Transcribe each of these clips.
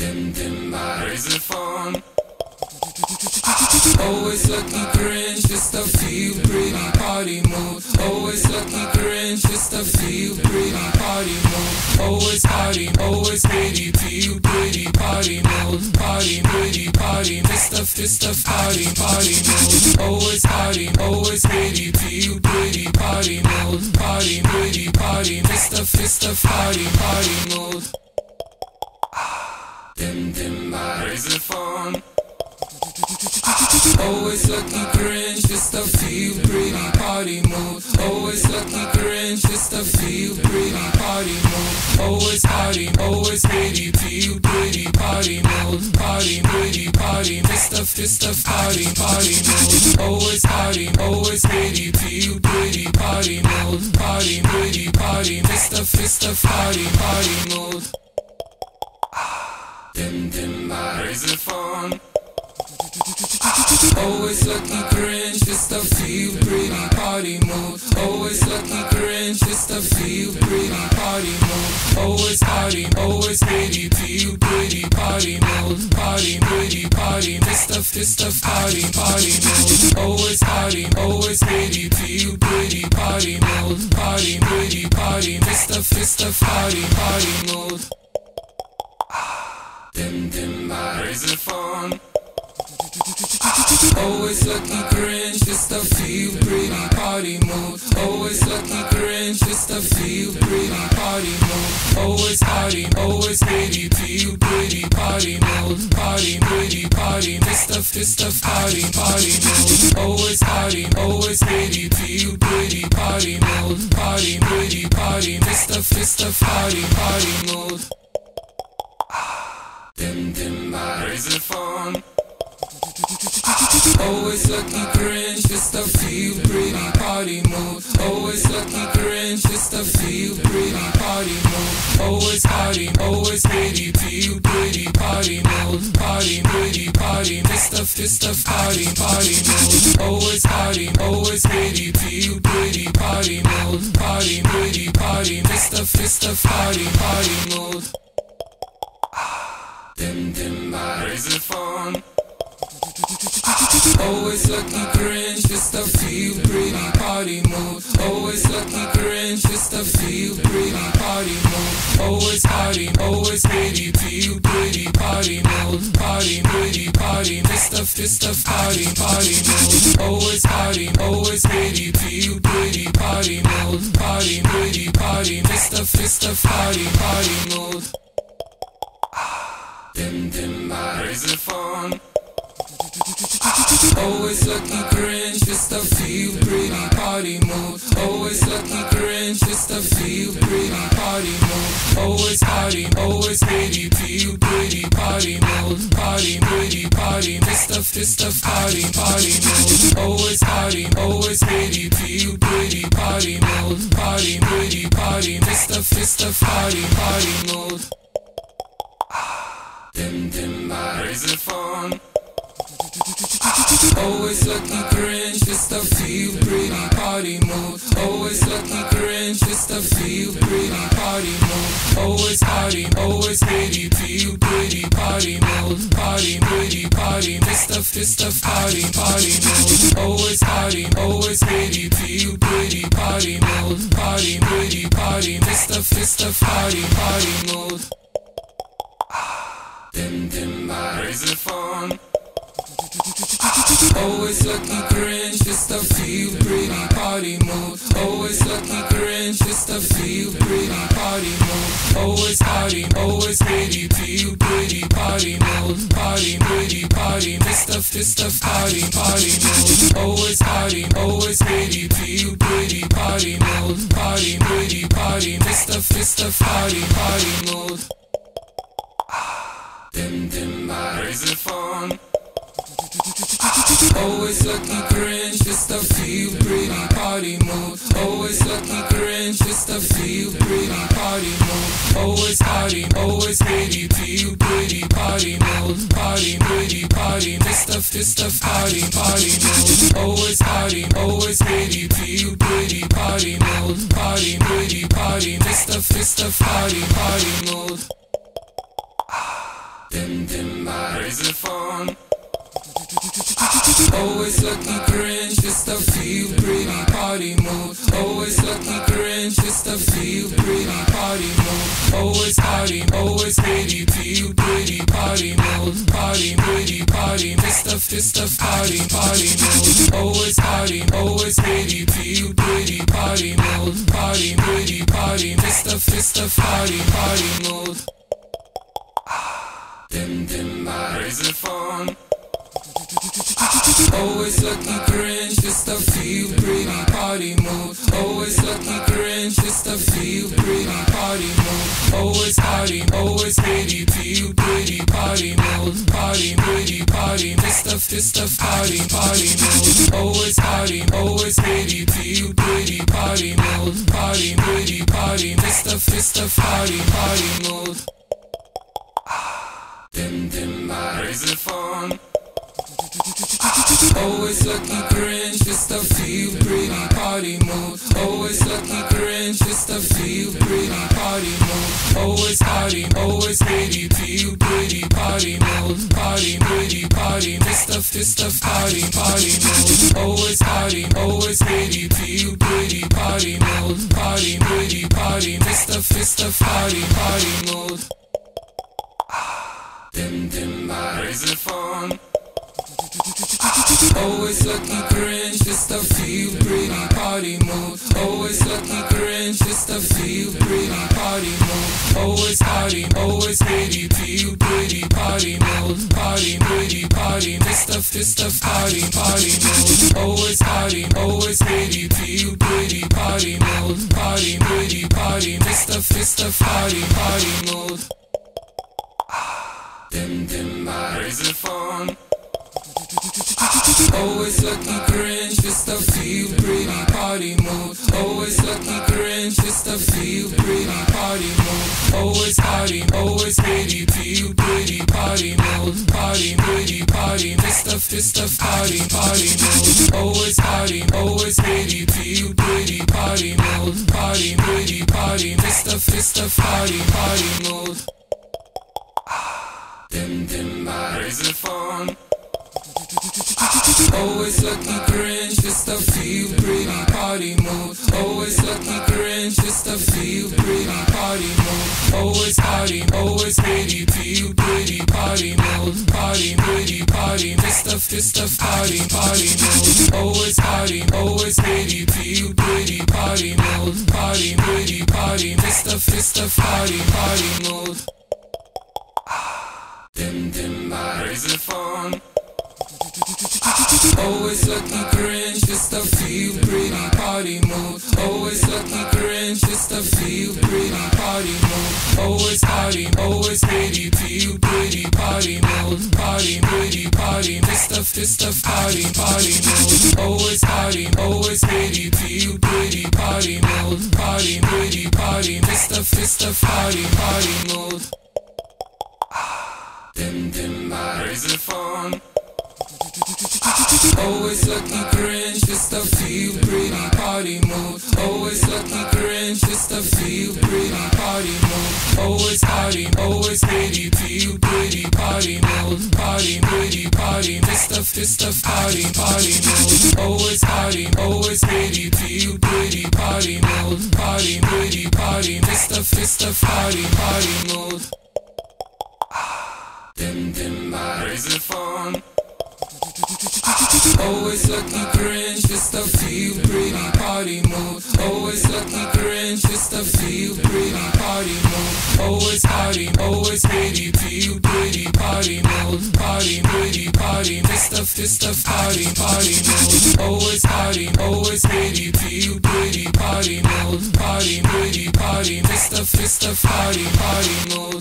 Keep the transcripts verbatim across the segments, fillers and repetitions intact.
Dim dim crazy fun. Always lucky cringe, just a feel pretty party mood. Always lucky cringe, just a feel pretty party mood. Always party, always pretty, feel pretty party mood. Party, pretty party, Mister Mister Party, party mood. Always party, always pretty, feel pretty party mood. Party, pretty party, Mister Mister Party, party mood. Dim dim crazy fun. Always lucky cringe, just a feel pretty party mood. Always lucky cringe, just a feel pretty party mood. Always party, always pretty, feel pretty party mood. Party, pretty party, Mister Mister Party, party mood. Always party, always pretty, feel pretty party mood. Party, pretty party, Mister Mister Party, party mood. Dim dim crazy fun. Always lucky cringe, just a feel pretty party mood. Always lucky cringe, just a feel pretty party mood. Always party, always pretty, feel pretty party mood. Party, pretty party, Mister Mister Party, party mood. Always party, always pretty, feel pretty party mood. Party, pretty party, Mister Mister Party, party mood. Dim dim crazy fun. Always lucky cringe, just a feel pretty party mood. Always lucky cringe, just a feel pretty party mood. Always party, always pretty, feel pretty party mood. Party, pretty party, Mister Mister Party, party mood. Always party, always pretty, feel pretty party mood. Party, pretty party, Mister Mister Party, party mood. Dim dim crazy fun. Always lucky cringe, just a feel pretty party mood. Always lucky cringe, just a feel pretty party mood. Always party, always pretty, feel pretty party mood. Party, pretty party, Mister Mister Party, party mood. Always party, always pretty, feel pretty party mood. Party, pretty party, Mister Mister Party, party mood. Dim dim crazy fun. Always lucky cringe, just a feel pretty party mood. Always lucky cringe, just a feel pretty party mood. Always party, always pretty, feel pretty party mood. Party, pretty party, Mister Mister Party, party mood. Always party, always pretty, feel pretty party mood. Party, pretty party, Mister Mister Party, party mood. Dim dim crazy fun. Always lucky cringe, just a feel pretty party mood. Always lucky cringe, just a feel pretty party mood. Always party, always pretty, feel pretty party mood. Party, pretty party, Mister Mister Party, party mood. Always party, always pretty, feel pretty party mood. Party, pretty party, Mister Mister Party, party mood. Dim dim crazy fun. Always lucky cringe, just a feel pretty party mood. Always lucky cringe, just a feel pretty party mood. Always party, always pretty, feel pretty party mood. Party, pretty party, Mister Mister Party, party mood. Always party, always pretty, feel pretty party mood. Party, pretty party, Mister Mister Party, party mood. Dim dim crazy fun. Always lucky cringe, just a feel pretty party mood. Always lucky cringe, just a feel pretty party mood. Always party, always pretty, feel pretty party mood. Party, pretty party, Mister Mister Party, party mood. Always party, always pretty, feel pretty party mood. Party, pretty party, Mister Mister Party, party mood. Dim dim crazy fun. Always lucky cringe, just a feel pretty party mood. Always lucky cringe, just a feel pretty party mood. Always party, always pretty, feel pretty party mood. Party, pretty party, Mister Mister Party, party mood. Always party, always pretty, feel pretty party mood. Party, pretty party, Mister Mister Party, party mood. Dim dim my crazy phone. Always lucky cringe, just to feel pretty party mood. Always lucky cringe, just to feel pretty party mood. Always party, always pretty, feel pretty party mood. Party, pretty party, this stuff, this stuff, party, party mood. Always party, always pretty, feel pretty party mood. Party, pretty party, this stuff, this stuff, party, party mood. Dim dim my crazy phone. Always lucky cringe, just to feel pretty party mood. Always lucky cringe, just to feel pretty party mood. Always party, always pretty, feel pretty party mood. Party, pretty party, this stuff, this stuff, party, party mood. Always party, always pretty, feel pretty party mood. Party, pretty party, this stuff, this stuff, party, party mood. Dim dim my crazy phone. Always lucky cringe, just to feel pretty party mood. Always lucky cringe, just to feel pretty party mood. Always party, always pretty, feel pretty party mood. Party, pretty party, this stuff, this stuff, party, party mood. Always party, always pretty, feel pretty party mood. Party, pretty party, this stuff, this stuff, party, party mood. Dim dim my crazy phone. Always lucky cringe, just to feel pretty party mood. Always lucky cringe, just to feel pretty party mood. Always party, always pretty, feel pretty party mood. Party, pretty party, this stuff, this stuff, party, party mood. Always party, always pretty, feel pretty party mood. Party, pretty party, this stuff, this stuff, party, party mood. Dim dim my crazy phone. Always lucky cringe, just to feel pretty party mood. Always lucky cringe, just to feel pretty party mood. Always party, always pretty, feel pretty party mood. Party, pretty party, this stuff, this stuff, party, party mood. Always party, always pretty, feel pretty party mood. Party, pretty party, this stuff, this stuff, party, party mood. Dim dim my crazy phone. Always lucky cringe, just to feel pretty party mood. Always lucky cringe, just to feel pretty party mood. Always party, always pretty, feel pretty party mood. Party, pretty party, this stuff, this stuff, party, party mood. Always party, always pretty, feel pretty party mood. Party, pretty party, this stuff, this stuff, party, party mood. Dim dim my crazy phone. Always lucky cringe, just to feel pretty party mood. Always lucky cringe, just to feel pretty party mood. Always party, always pretty, feel pretty party mood. Party, pretty party, this stuff, this stuff, party, party mood. Always party, always pretty, feel pretty party mood. Party, pretty party, this stuff, this stuff, party, party mood. Dim dim my crazy phone. Always lucky cringe, just to feel pretty party mood. Always lucky cringe, just to feel pretty party mood. Always party, always pretty, feel pretty party mood. Party, pretty party, this stuff, this stuff, party, party mood. Always party, always pretty, feel pretty party mood. Party, pretty party, this stuff, this stuff, party, party mood. Dim dim my crazy phone. Always lucky cringe, just to feel pretty party mood. Always lucky cringe, just to feel pretty party mood. Always party, always pretty, feel pretty party mood. Party, pretty party, this stuff, this stuff, party, party mood. Always party, always pretty, feel pretty party mood. Party, pretty party, this stuff, this stuff, party, party mood.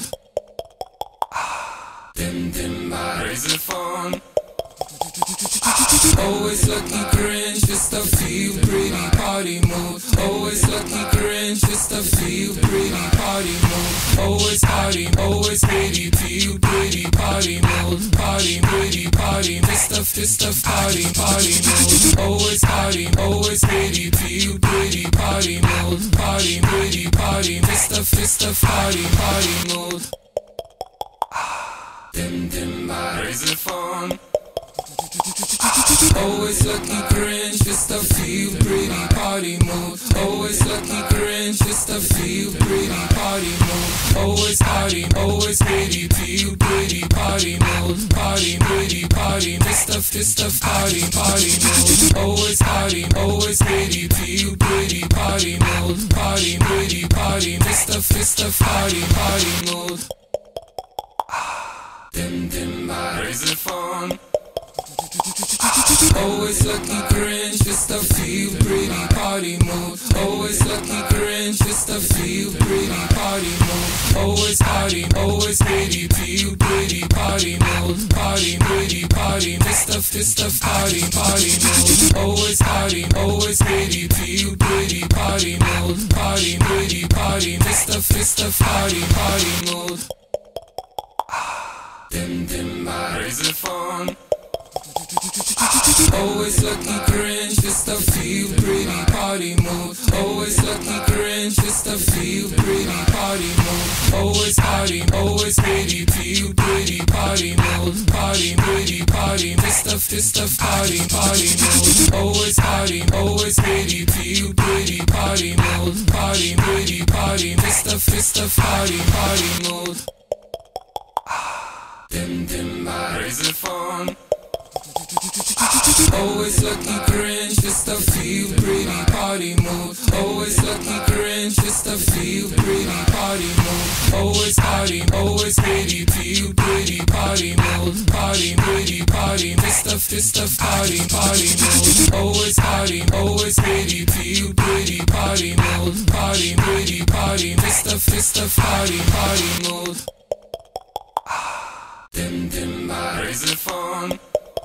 Dim dim my crazy phone. Always lucky cringe, just to feel pretty party mood. Always lucky cringe, just to feel pretty party mood. Always party, always pretty, feel pretty party mood. Party, pretty party, this stuff, this stuff, party, party mood. Always party, always pretty, feel pretty party mood. Party, pretty party, this stuff, this stuff, party, party mood. Dim dim by raise the phone. Always lucky cringe, just a feel pretty party mood. Always lucky cringe, just a feel pretty party mood. Always party, always pretty, feel pretty party mood. Party, pretty party, Mister Mister Party, party mood. Always party, always pretty, feel pretty party mood. Party, pretty party, Mister Mister Party, party mood. Dim dim by raise the phone. Always lucky cringe, just a feel pretty party mood. Always lucky cringe, just a feel pretty party mood. Always party, always pretty, feel pretty party mood. Party, pretty party, Mister Mister Party, party mood. Always party, always pretty, feel pretty party mood. Party, pretty party, Mister Mister Party, party mood. Dim dim by raise the phone. Always lucky cringe, just a feel pretty party mood. Always lucky cringe, just a feel pretty party mood. Always party, always pretty, feel pretty party mood. Party, pretty party, Mister Mister Party, party mood. Always party, always pretty, feel pretty party mood. Party, pretty party, Mister Mister Party, party mood. Dim dim by raise the phone. Always lucky cringe, just a feel pretty party mood. Always lucky cringe, just a feel pretty party mood. Always party, always pretty, feel pretty party mood. Party, pretty party, Mister Mister Party, party mood. Always party, always pretty, feel pretty party mood. Party, pretty party, Mister Mister Party, party mood. Dim dim by raise the phone.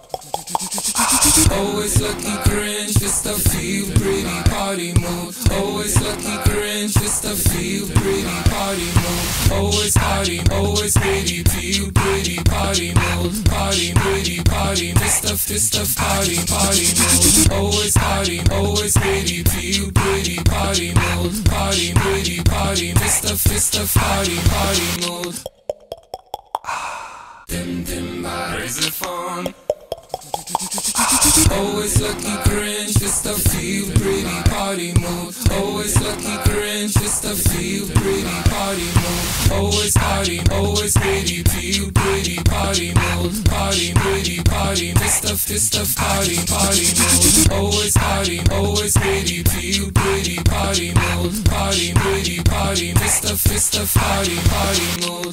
Always lucky cringe, just a feel pretty party mood. Always lucky cringe, just a feel pretty party mood. Always party, always pretty, feel pretty party mood. Party, pretty party, Mister Mister Party, party mood. Always party, always pretty, feel pretty party mood. Party, pretty party, Mister Mister Party, party mood. Dim dim by raise the phone. Always lucky cringe, just a feel pretty party mood. Always lucky cringe, just a feel pretty party mood. Always party, always pretty, feel pretty party mood. Party, pretty party, Mister Mister Party, party mood. Always party, always pretty, feel pretty party mood. Party, pretty party, Mister Mister Party, party mood.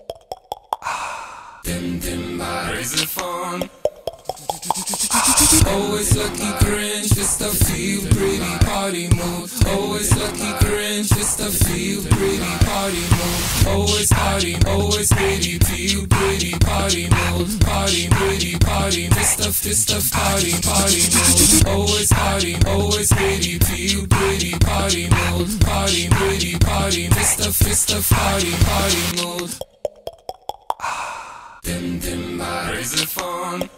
Dim dim by raise the phone. Always lucky cringe, just a feel pretty party mood. Always lucky cringe, just a feel pretty party mood. Always party, always pretty, feel pretty party mood. Party, pretty party, Mister Mister Party, party mood. Always party, always pretty, feel pretty party mood. Party, pretty party, Mister Mister Party, party mood. Dim dim by raise the phone.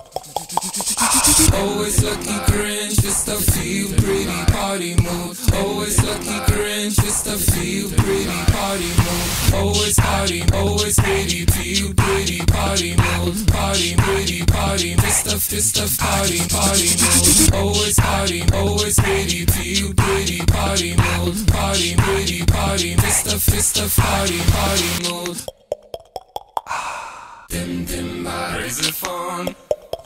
Always lucky cringe, just a feel pretty party mood. Always lucky cringe, just a feel pretty party mood. Always party, always pretty, feel pretty party mood. Party, pretty party, Mister Mister Party, party mood. Always party, always pretty, feel pretty party mood. Party, pretty party, Mister Mister Party, party mood. Dim dim by raise the phone.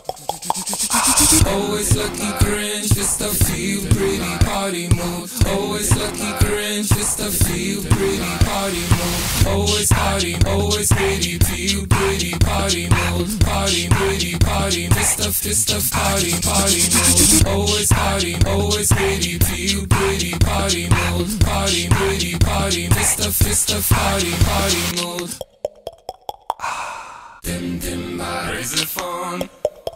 Always lucky cringe, just a feel pretty party mood. Always lucky cringe, just a feel pretty party mood. Always party, always pretty, feel pretty party mood. Party, pretty party, Mister Mister Party, party mood. Always party, always pretty, feel pretty party mood. Party, pretty party, Mister Mister Party, party mood. Dim dim by raise the phone.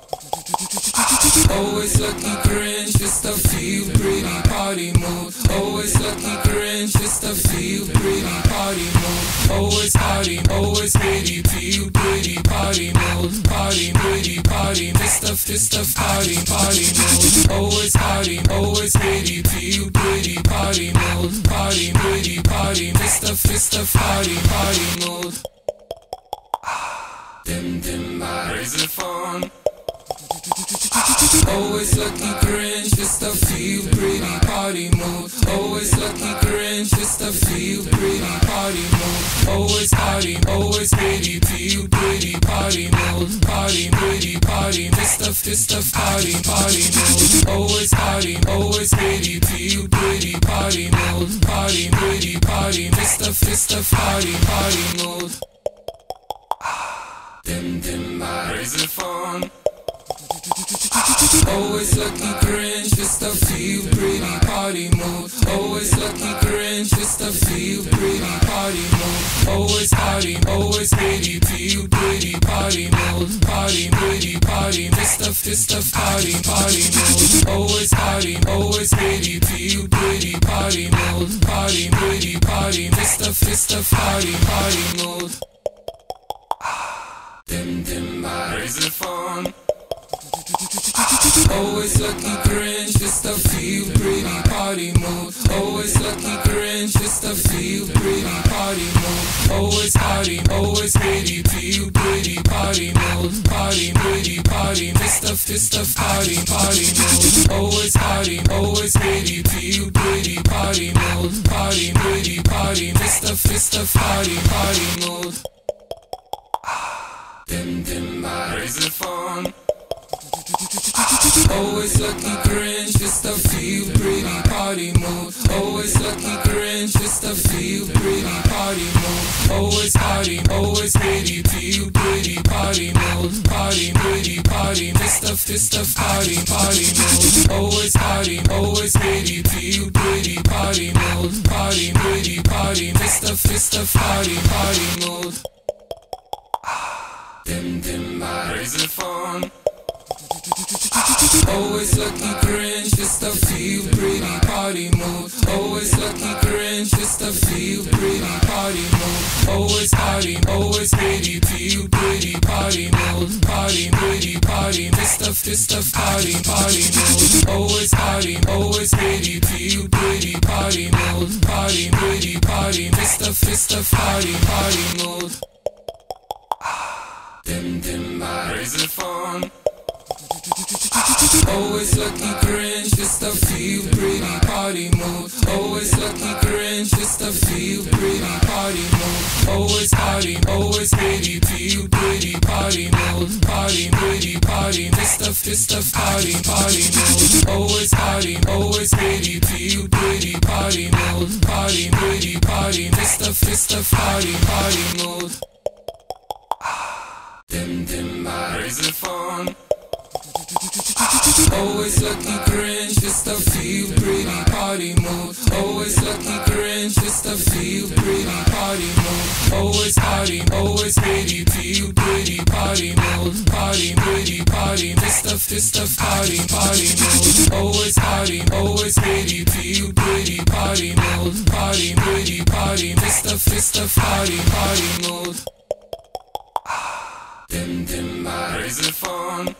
Always lucky cringe, just a feel pretty party mood. Always lucky cringe, just a feel pretty party mood. Always party, always pretty, feel pretty party mood. Party, pretty party, Mister Mister Party, party mood. Always party, always pretty, feel pretty party mood. Party, pretty party, Mister Mister Party, party mood. Dim dim crazy fun. Always lucky cringe, just to feel pretty party mood. Always lucky cringe, just to feel pretty party mood. Always party, always pretty, feel pretty party mood. Party, pretty party, this stuff, this stuff, party, party mood. Always party, always pretty, feel pretty party mood. Party, pretty party, this stuff, this stuff, party, party mood. Dim dim crazy fun. Always lucky cringe, just to feel pretty party mood. Always lucky cringe, just to feel pretty party mood. Always party, always pretty, feel pretty party mood. Party, pretty party, this stuff, this stuff, party, party mood. Always party, always pretty, feel pretty party mood. Party, pretty party, this stuff, this stuff, party, party mood. Dim dim crazy fun. Always lucky cringe, just to feel pretty party mood. Always lucky cringe, just to feel pretty party mood. Always party, always pretty, feel pretty party mood. Party, pretty party, this stuff, this stuff, party, party mood. Always party, always pretty, feel pretty party mood. Party, pretty party, this stuff, this stuff, party, party mood. Dim dim crazy fun. Always lucky cringe, just to feel pretty party mood. Always lucky cringe, just to feel pretty party mood. Always party, always pretty, feel pretty party mood. Party, pretty party, this stuff, this stuff, party, party mood. Always party, always pretty, feel pretty party mood. Party, pretty party, this stuff, this stuff, party, party mood. Dim dim crazy fun. Always lucky cringe, just to feel pretty party mood. Always lucky cringe, just to feel pretty party mood. Always party, always pretty, feel pretty party mood. Party, pretty party, this stuff, this stuff, party, party mood. Always party, always pretty, feel pretty party mood. Party, pretty party, this stuff, this stuff, party, party mood. Dim dim crazy fun. Always lucky cringe, just to feel pretty party mood. Always lucky cringe, just to feel pretty party mood. Always party, always pretty, feel pretty party mood. Party, pretty party, this stuff, this stuff, party, party mood. Always party, always pretty, feel pretty party mood. Party, pretty party, this stuff, this stuff, party, party mood. Dim dim crazy fun. Always lucky cringe, just to feel pretty party mood. Always lucky cringe, just to feel pretty party mood. Always party, always pretty, feel pretty party mood. Party, pretty party, this stuff, this stuff, party, party mood. Always party, always pretty, feel pretty party mood. Party, pretty party, this stuff, this stuff, party, party mood. Dim dim crazy fun.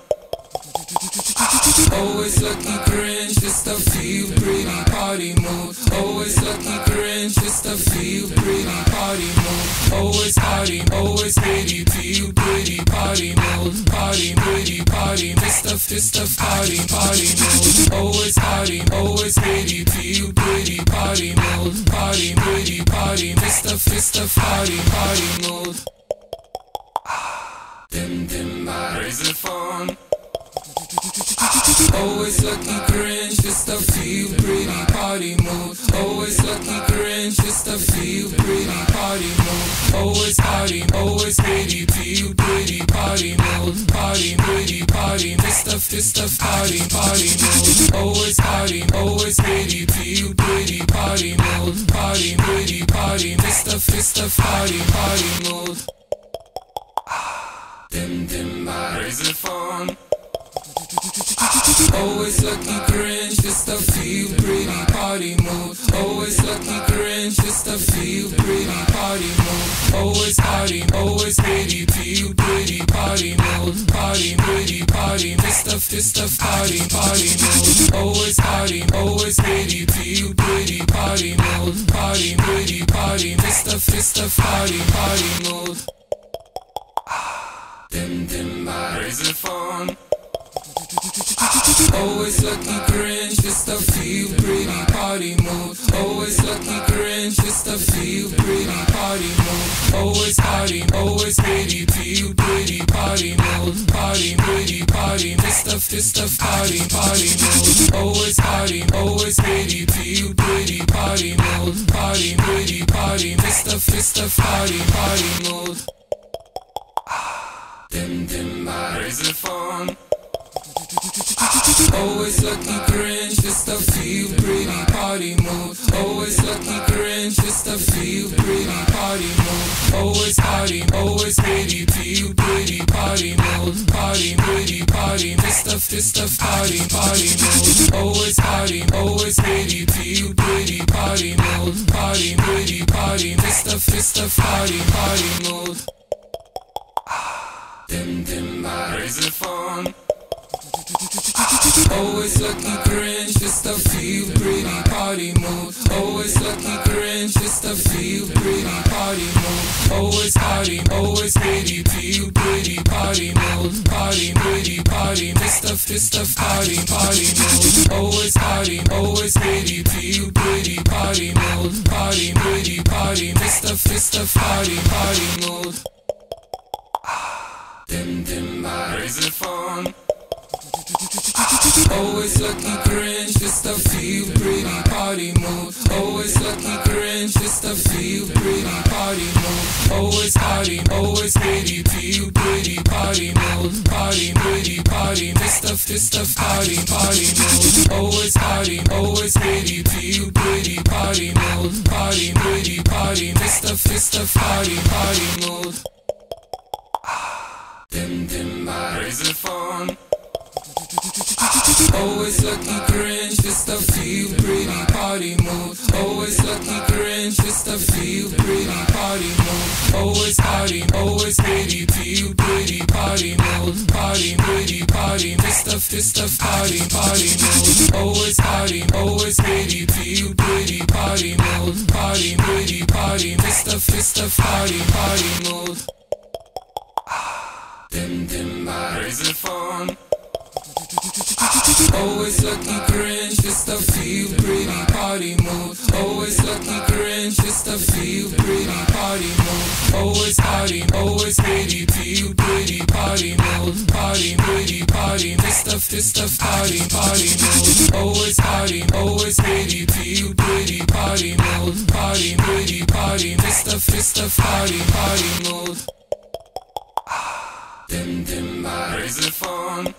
Always lucky cringe, just to feel pretty party mood. Always lucky cringe, just to feel pretty party mood. Always party, always pretty, feel pretty party mood. Party, pretty party, this stuff, this stuff, party, party mood. Always party, always pretty, feel pretty party mood. Party, pretty party, this stuff, this stuff, party, party mood. Dim dim crazy fun. Always lucky cringe, just to feel pretty party mood. Always lucky cringe, just to feel pretty party mood. Always party, always pretty, feel pretty party mood. Party, pretty party, this stuff, this stuff, party, party mood. Always party, always pretty, feel pretty party mood. Party, pretty party, this stuff, this stuff, party, party mood. Dim dim crazy fun. Always lucky cringe, just to feel pretty party mood. Always lucky cringe, just to feel pretty party mood. Always party, always pretty, feel pretty party mood. Party, pretty party, this stuff, this stuff, party, party mood. Always party, always pretty, feel pretty party mood. Party, pretty party, this stuff, this stuff, party, party mood. Dim dim my razor phone. Always lucky cringe, just a feel pretty party mood. Always lucky cringe, just a feel pretty party mood. Always party, always pretty, feel pretty party mood. Party, pretty party, just a just a party, party mood. Always party, always pretty, feel pretty party mood. Party, pretty party, just a just a party, party mood. Dim dim my razor phone. Always lucky cringe, just a feel pretty party mood. Always lucky cringe, just a feel pretty party mood. Always party, always pretty, feel pretty party mood. Party, pretty party, just a just a party, party mood. Always party, always pretty, feel pretty party mood. Party, pretty party, just a just a party, party mood. Dim dim my razor phone. Always lucky cringe, just a feel pretty party mood. Always lucky cringe, just a feel pretty party mood. Always party, always pretty, feel pretty party mood. Party, pretty party, just a just a party, party mood. Always party, always pretty, feel pretty party mood. Party, pretty party, just a just a party, party mood. Dim dim my razor phone. Always lucky cringe, just a feel pretty party mood. Always lucky cringe, just a feel pretty party mood. Always party, always pretty, feel pretty party mood. Party, pretty party, just a just a party, party mood. Always party, always pretty, feel pretty party mood. Party, pretty party, just a just a party, party mood. Dim dim my razor phone. Always lucky cringe, just a feel pretty party mood. Always lucky cringe, just a feel pretty party mood. Always party, always pretty, feel pretty party mood. Party, pretty party, just a just a party, party mood. Always party, always pretty, feel pretty party mood. Party, pretty party, just a just a party, party mood. Dim dim my razor phone. Always lucky cringe, just a feel pretty party mood. Always lucky cringe, just a feel pretty party mood. Always party, always pretty, feel pretty party mood. Party, pretty party, just a just a party, party mood. Always party, always pretty, feel pretty party mood. Party, pretty party, just a just a party, party mood. Dim dim my razor phone.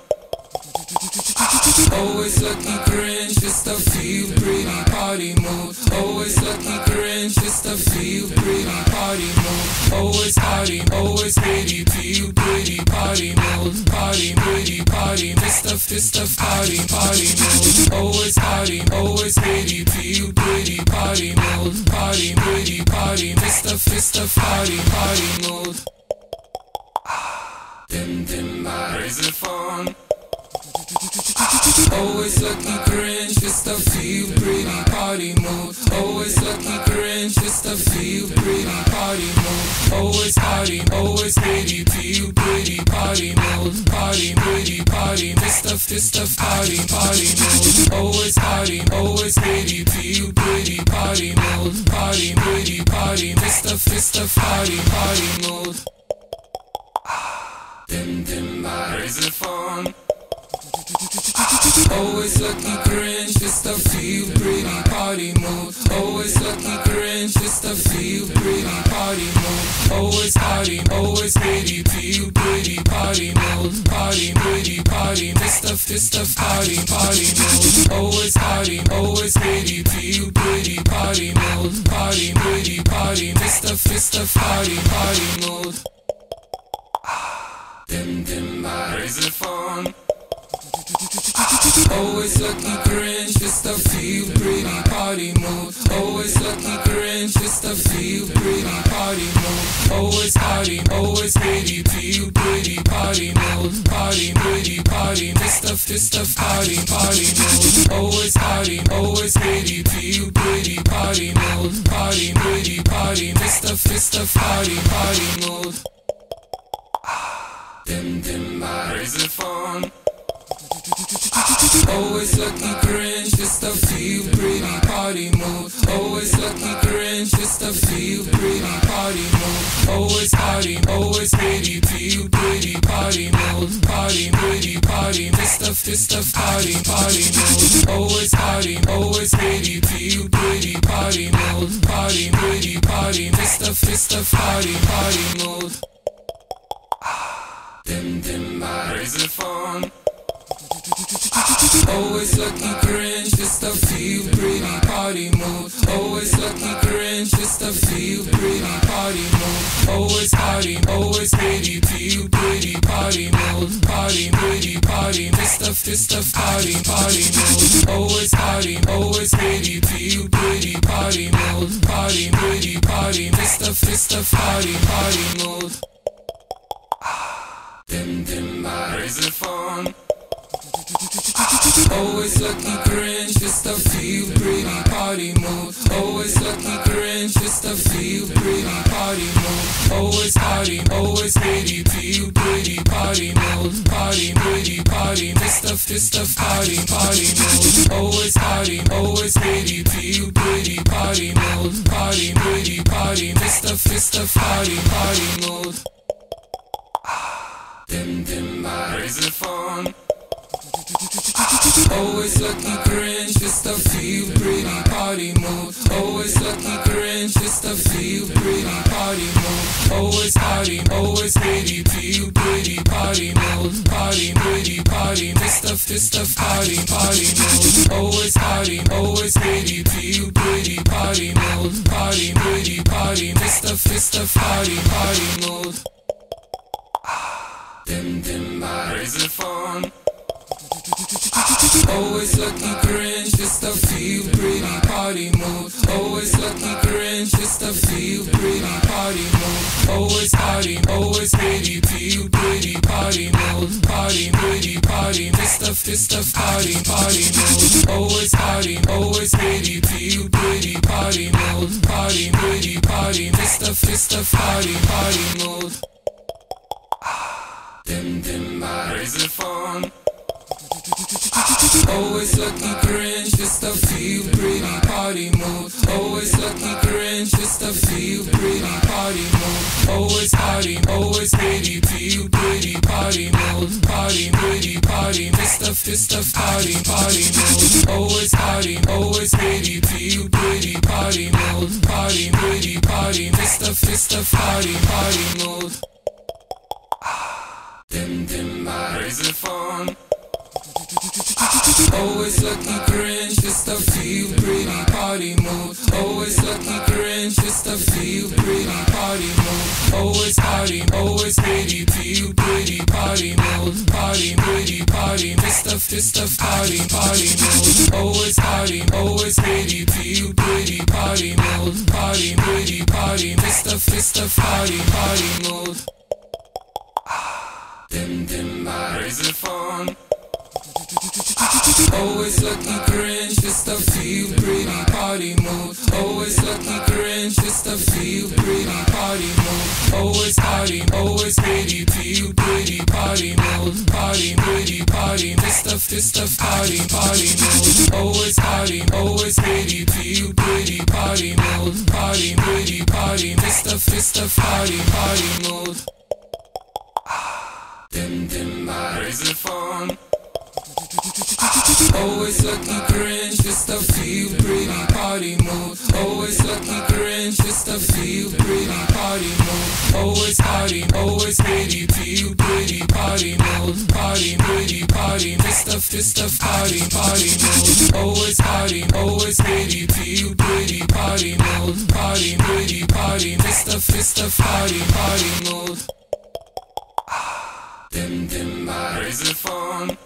Always lucky cringe, just a feel pretty party mood. Always lucky cringe, just a feel pretty party mood. Always party, always pretty, feel pretty party mood. Party, pretty party, just a just a party, party mood. Always party, always pretty, feel pretty party mood. Party, pretty party, just a just a party, party mood. Dim dim my razor phone. Always lucky cringe, just a feel pretty party mood. Always lucky cringe, just a feel pretty party mood. Always party, always pretty, feel pretty party mood. Party, pretty party, just a just a party, party mood. Always party, always pretty, feel pretty party mood. Party, pretty party, just a just a party, party mood. Dim dim my razor phone. Always lucky cringe, just a feel pretty party mood. Always lucky cringe, just a feel pretty party mood. Always party, always pretty, feel pretty party mood. Party, pretty party, just a just a party, party mood. Always party, always pretty, feel pretty party mood. Party, pretty party, just a just a party, party mood. Dim dim my razor phone. Always lucky cringe, just a feel pretty party mood. Always lucky cringe, just a feel pretty party mood. Always party, always pretty, feel pretty party mood. Party, pretty party, just a just a party, party mood. Always party, always pretty, feel pretty party mood. Party, pretty party, just a just a party, party mood. Dim dim crazy fun. Always lucky cringe, just to feel pretty party mood. Always lucky cringe, just to feel pretty party mood. Always party, always pretty, feel pretty party mood. Party, pretty party, Mister Mister Party, party mood. Always party, always pretty, feel pretty party mood. Party, pretty party, Mister Mister Party, party mood. Dim dim crazy fun. Always lucky cringe, just to feel pretty party mood. Always lucky cringe, just to feel pretty party mood. Always party, always pretty, feel pretty party mood. Party, pretty party, Mister Mister Party, party mood. Always party, always pretty, feel pretty party mood. Party, pretty party, Mister Mister Party, party mood. Dim dim crazy fun. Always lucky cringe, just to feel pretty party mood. Always lucky cringe, just to feel pretty party mood. Always party, always pretty, feel pretty party mood. Party, pretty party, Mister Mister Party, party mood. Always party, always pretty, feel pretty party mood. Party, pretty party, Mister Mister Party, party mood. Dim dim crazy fun. Always lucky cringe, just to feel pretty party mood. Always lucky cringe, just to feel pretty party mood. Always party, always pretty, feel pretty party mood. Party, pretty party, Mister Mister Party, party mood. Always party, always pretty, feel pretty party mood. Party, pretty party, Mister Mister Party, party mood. Dim dim crazy fun. Always lucky cringe, just to feel pretty party mood. Always lucky cringe, just to feel pretty party mood. Always party, always pretty, feel pretty party mood. Party, pretty party, Mister Mister Party, party mood. Always party, always pretty, feel pretty party mood. Party, pretty party, Mister Mister Party, party mood. Dim dim crazy fun. Always lucky cringe, just to feel pretty party mood. Always lucky cringe, just to feel pretty party mood. Always party, always pretty, feel pretty party mood. Party, pretty party, Mister Mister Party, party mood. Always party, always pretty, feel pretty party mood. Party, pretty party, Mister Mister Party, party mood. Dim dim crazy fun. Always lucky cringe, just to feel pretty party mood. Always lucky cringe, just to feel pretty party mood. Always party, always pretty, feel pretty party mood. Party, pretty party, Mister Mister Party, party mood. Always party, always pretty, feel pretty party mood. Party, pretty party, Mister Mister Party, party mood. Dim dim crazy fun. Always lucky cringe, just to feel pretty party mood. Always lucky cringe, just to feel pretty party mood. Always party, always pretty, feel pretty party mood. Party, pretty party, Mister Mister Party, party mood. Always party, always pretty, feel pretty party mood. Party, pretty party, Mister Mister Party, party mood. Dim dim crazy fun. Always lucky cringe, just to feel pretty party mood. Always lucky cringe, just to feel pretty party mood. Always party, always pretty, feel pretty party mood. Party, pretty party, Mister Mister Party, party mood. Always party, always pretty, feel pretty party mood. Party, pretty party, Mister Mister Party, party mood. Dim dim crazy fun.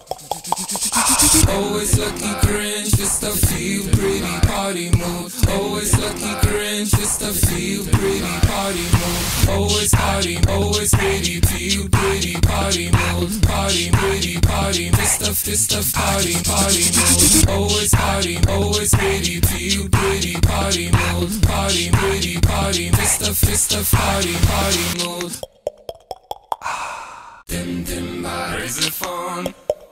Always lucky cringe, just to feel pretty party mood. Always lucky cringe, just to feel pretty party mood. Always party, always pretty, feel pretty party mood. Party, pretty party, Mister Mister Party, party mood. Always party, always pretty, feel pretty party mood. Party, pretty party, Mister Mister Party, party mood. Dim dim raise the phone.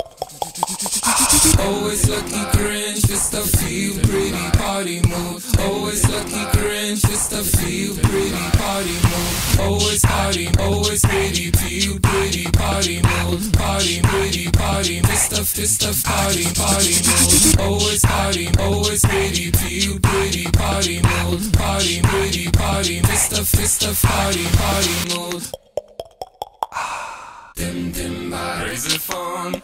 Always lucky cringe, just a feel pretty party mood. Always lucky cringe, just a feel pretty party mood. Always party, always pretty, feel pretty party mood. Party, pretty party, Mister Mister Party, party mood. Always party, always pretty, feel pretty party mood. Party, pretty party, Mister Mister Party, party mood. Dim dim raise the phone.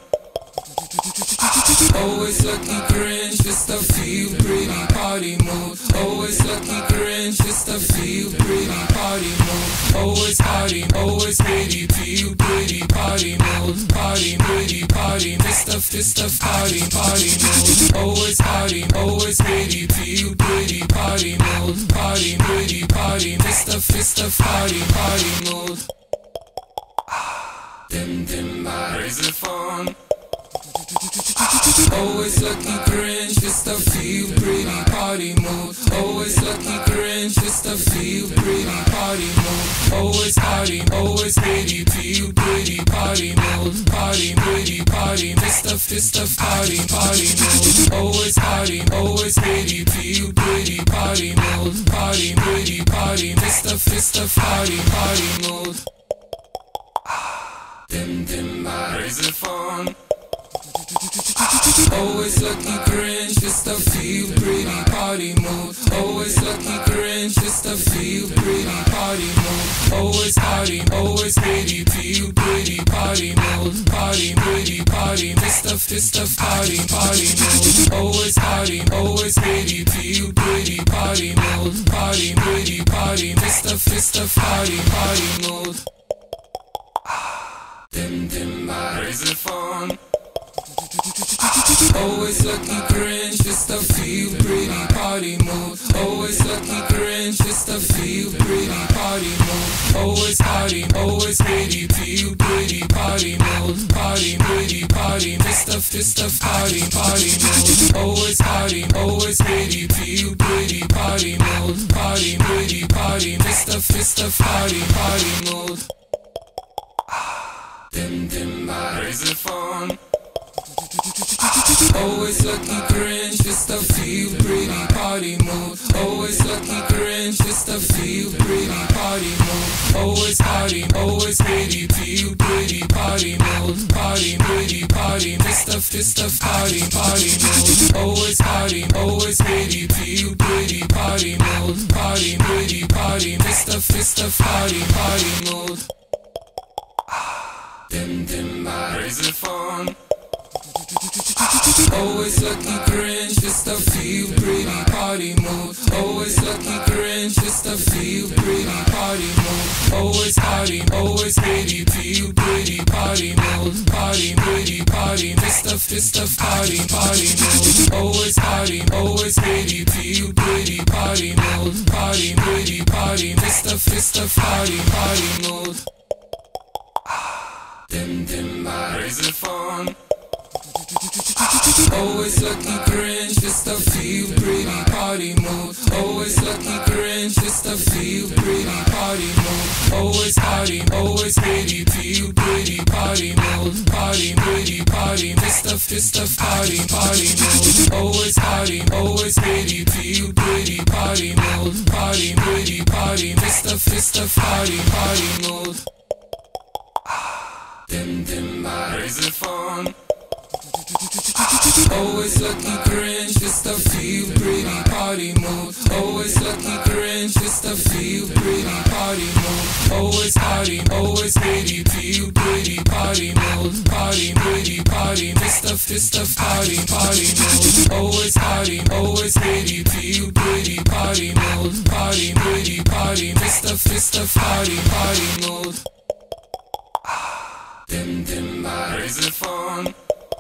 Always lucky cringe, just a feel pretty party mood. Always lucky cringe, just a feel pretty party mood. Always party, always pretty, feel pretty party mood. Party, pretty party, Mister Mister Party, party mood. Always party, always pretty, feel pretty party mood. Party, pretty party, Mister Mister Party, party mood. Dim dim raise the phone. Always lucky cringe, just a feel pretty party mood. Always lucky cringe, just a feel pretty party mood. Always party, always pretty, feel pretty party mood. Party, pretty party, Mister Mister Party, party mood. Always party, always pretty, feel pretty party mood. Party, pretty party, Mister Mister Party, party mood. Dim dim raise the phone. Always lucky cringe, just a feel pretty party mood. Always lucky cringe, just a feel pretty party mood. Always party, always pretty, feel pretty party mood. Party, pretty party, Mister Mister Party, party mood. Always party, always pretty, feel pretty party mood. Party, pretty party, Mister Mister Party, party mood. Dim dim raise the phone. Always lucky cringe, just a feel pretty party mood. Always lucky cringe, just a feel pretty party mood. Always party, always pretty, feel pretty party mood. Party, pretty party, Mister Mister Party, party mood. Always party, always pretty, feel pretty party mood. Party, pretty party, Mister Mister Party, party mood. Dim dim raise the phone. Always lucky cringe, just a feel pretty party mood. Always lucky cringe, just a feel pretty party mood. Always party, always pretty, feel pretty party mood. Party, pretty party, Mister Mister Party, party mood. Always party, always pretty, feel pretty party mood. Party, pretty party, Mister Mister Party, party mood. Dim dim raise the phone. Always lucky cringe, just a feel pretty party mood. Always lucky cringe, just a feel pretty party mood. Always party, always pretty, feel pretty party mood. Party, pretty party, Mister Mister Party, party mood. Always party, always pretty, feel pretty party mood. Party, pretty party, Mister Mister Party, party mood. Dim dim raise the phone. Always lucky cringe, just a feel pretty party mood. Always lucky cringe, just a feel pretty party mood. Always party, always pretty, feel pretty party mood. Party, pretty party, Mister Mister Party, party mood. Always party, always pretty, feel pretty party mood. Party, pretty party, Mister Mister Party, party mood. Dim dim raise the phone. Always lucky cringe, just a feel pretty party mood. Always lucky cringe, just a feel pretty party mood. Always party, always pretty, feel pretty party mood. Party, pretty party, Mister Mister Party, party mood. Always party, always pretty, feel pretty party mood. Party, pretty party, Mister Mister Party, party mood. Dim dim raise the phone.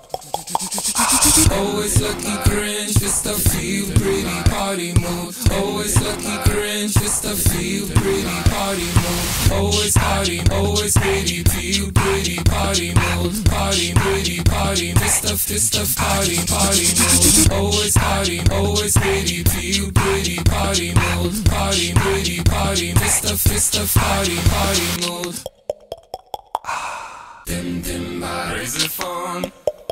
Always lucky cringe, just a feel pretty party mood. Always lucky cringe, just a feel pretty party mood. Always party, always pretty, feel pretty party mood. Party, pretty party, Mister Mister Party, party mood. Always party, always pretty, feel pretty party mood. Party, pretty party, Mister Mister Party, party mood. Dim dim raise the phone.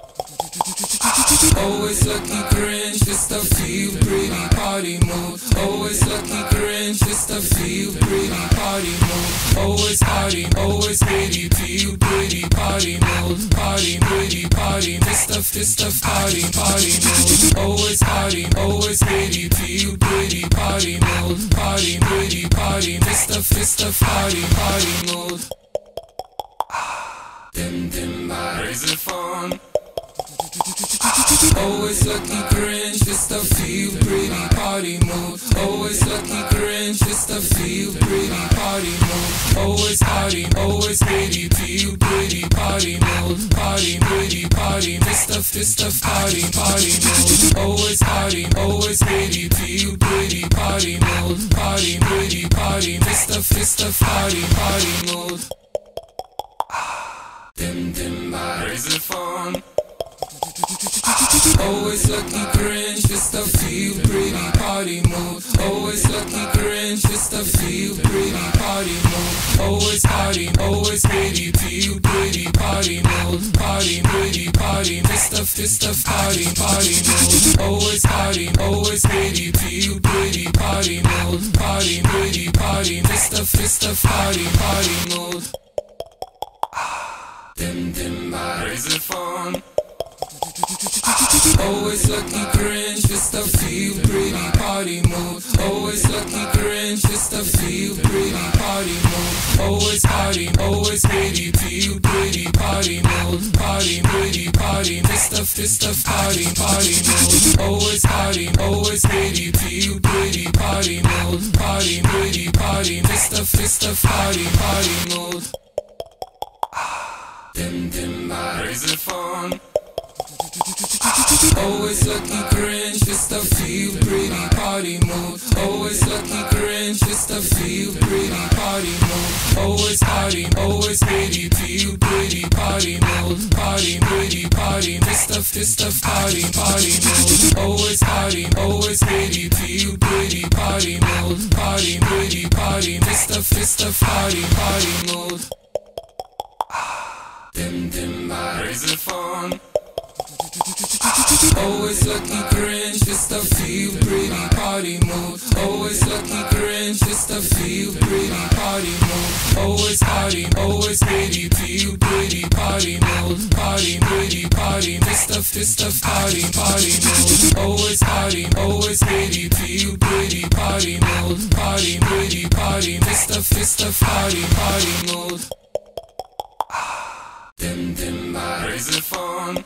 Always lucky cringe, just a feel pretty party mood. Always lucky cringe, just a feel pretty party mood. Always party, always pretty, feel pretty party mood. Party, pretty party, this stuff, this stuff, party, party mood. Always party, always pretty, feel pretty party mood. Party, pretty party, this stuff, this stuff, party, party mood. Dim dim raise the phone. Always lucky cringe, just a feel pretty party mood. Always lucky cringe, just a feel pretty party mood. Always party, always pretty, feel pretty party mood. Party, pretty party, this stuff, this stuff, party, party mood. Always party, always pretty, feel pretty party mood. Party, pretty party, this stuff, this stuff, party, party mood. Dim dim raise the phone. Always lucky cringe, just a feel pretty party mood. Always lucky cringe, just a feel pretty party mood. Always party, always pretty, feel pretty party mood. Party, pretty party, this stuff, this stuff, party, party mood. Always party, always pretty, feel pretty party mood. Party, pretty party, this stuff, this stuff, party, party mood. Dim dim raise the phone. Always lucky cringe, just a feel pretty party mood. Always lucky cringe, just a feel pretty party mood. Always party, always pretty, feel pretty party mood. Party, pretty party, this stuff, this stuff, party, party mood. Always party, always pretty, feel pretty party mood. Party, pretty party, this stuff, this stuff, party, party mood. Dim dim raise the phone. Always lucky cringe, just a feel pretty party mood. Always lucky cringe, just a feel pretty party mood. Always party, always pretty, feel pretty party mood. Party, pretty party, this stuff, this stuff, party, party mood. Always party, always pretty, feel pretty party mood. Party, pretty party, this stuff, this stuff, party, party mood. Dim dim raise the phone. Always lucky cringe, just a feel pretty party mood. Always lucky cringe, just a feel pretty party mood. Always party, always pretty, feel pretty party mood. Party, pretty party, this stuff, this stuff, party, party mood. Always party, always pretty, feel pretty party mood. Party, pretty party, this stuff, this stuff, party, party mood. Dim dim raise the phone.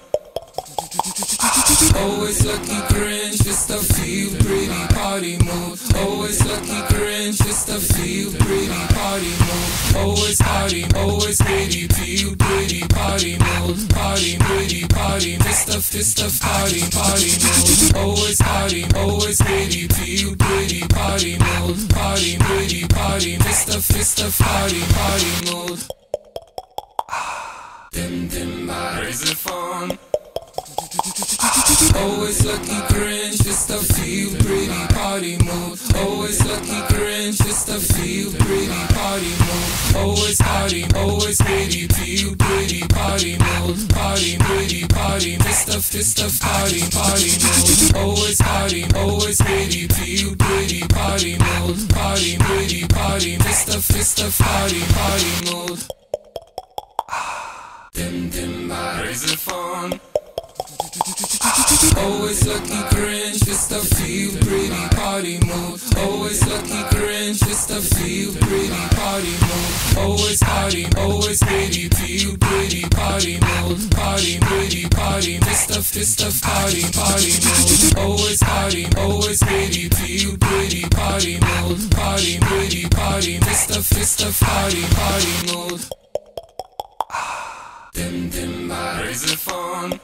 Always lucky cringe, just a feel pretty party mood. Always lucky cringe, just a feel pretty party mood. Always party, always pretty, feel pretty party mood. Party, pretty party, this stuff, this stuff, party, party mood. Always party, always pretty, feel pretty party mood. Party, pretty party, this stuff, this stuff, party, party mood. Dim dim raise the phone. Always lucky cringe, just a feel pretty party mood. Always lucky cringe, just a feel pretty party mood. Always party, always pretty, feel pretty party mood. Party, pretty party, this stuff, this stuff, party, party mood. Always party, always pretty, feel pretty party mood. Party, pretty party, this stuff, this stuff, party, party mood. Dim dim raise the phone. Always lucky cringe, just a feel pretty party mood. Always lucky cringe, just a feel pretty party mood. Always party, always pretty, feel pretty party mood. Party, pretty party, this stuff, this stuff, party, party mood. Always party, always pretty, feel pretty party mood. Party, pretty party, this stuff, this stuff, party, party mood. Dim dim raise the phone.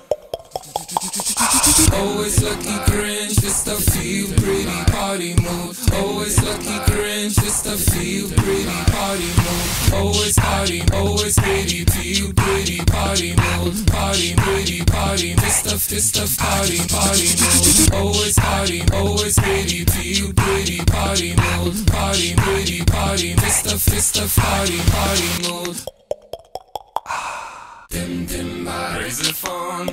Always lucky cringe, just a feel pretty party mood. Always lucky cringe, just a feel pretty party mood. Always party, always pretty, feel pretty party mood. Party, pretty party, this stuff, this stuff, party, party mood. Always party, always pretty, feel pretty party mood. Party, pretty party, this stuff, this stuff, party, party mood. Dim dim razor phone.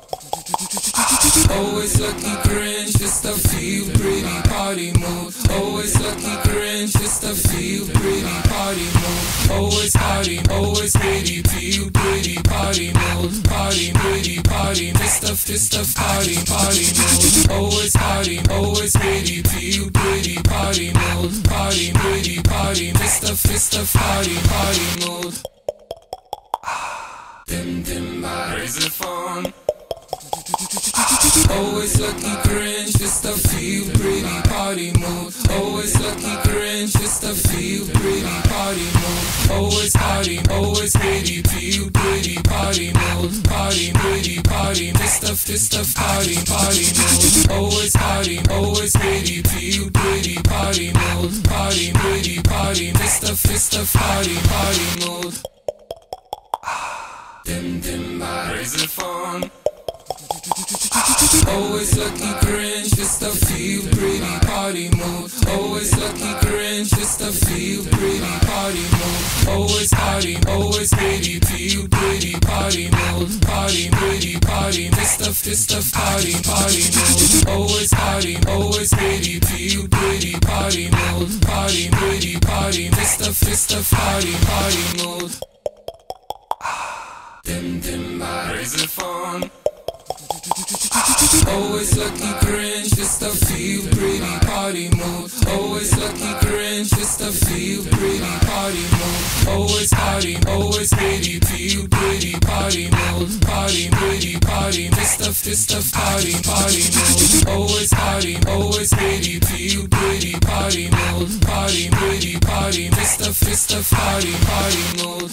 Always lucky cringe, just a feel pretty party mood. Always lucky cringe, just a feel pretty party mood. Always party, always pretty, feel pretty party mood. Party, pretty party, Mister Mister Party, party mood. Always party, always pretty, feel pretty party mood. Party, pretty party, Mister Mister Party, party mood. Dim dim razor phone. Always lucky cringe, just a feel pretty party mood. Always lucky cringe, just a feel pretty party mood. Always party, always pretty, feel pretty party mood. Party, pretty party, Mister Mister Party, party mood. Always party, always pretty, feel pretty party mood. Party, pretty party, Mister Mister Party, party mood. Dim dim razor phone. Always lucky cringe, just a feel pretty party mood. Always lucky cringe, just a feel pretty party mood. Always party, always pretty, feel pretty party mood. Party, pretty party, Mister Mister Party, party mood. Always party, always pretty, feel pretty party mood. Party, pretty party, Mister Mister Party, party mood. Dim dim razor phone. Always lucky cringe, just a feel pretty party mood. Always lucky cringe, just a feel pretty party mood. Always party, always pretty, feel pretty party mood. Party, pretty party, Mister Mister Party, party mood. Always party, always pretty, feel pretty party mood. Party, pretty party, Mister Mister Party, party mood.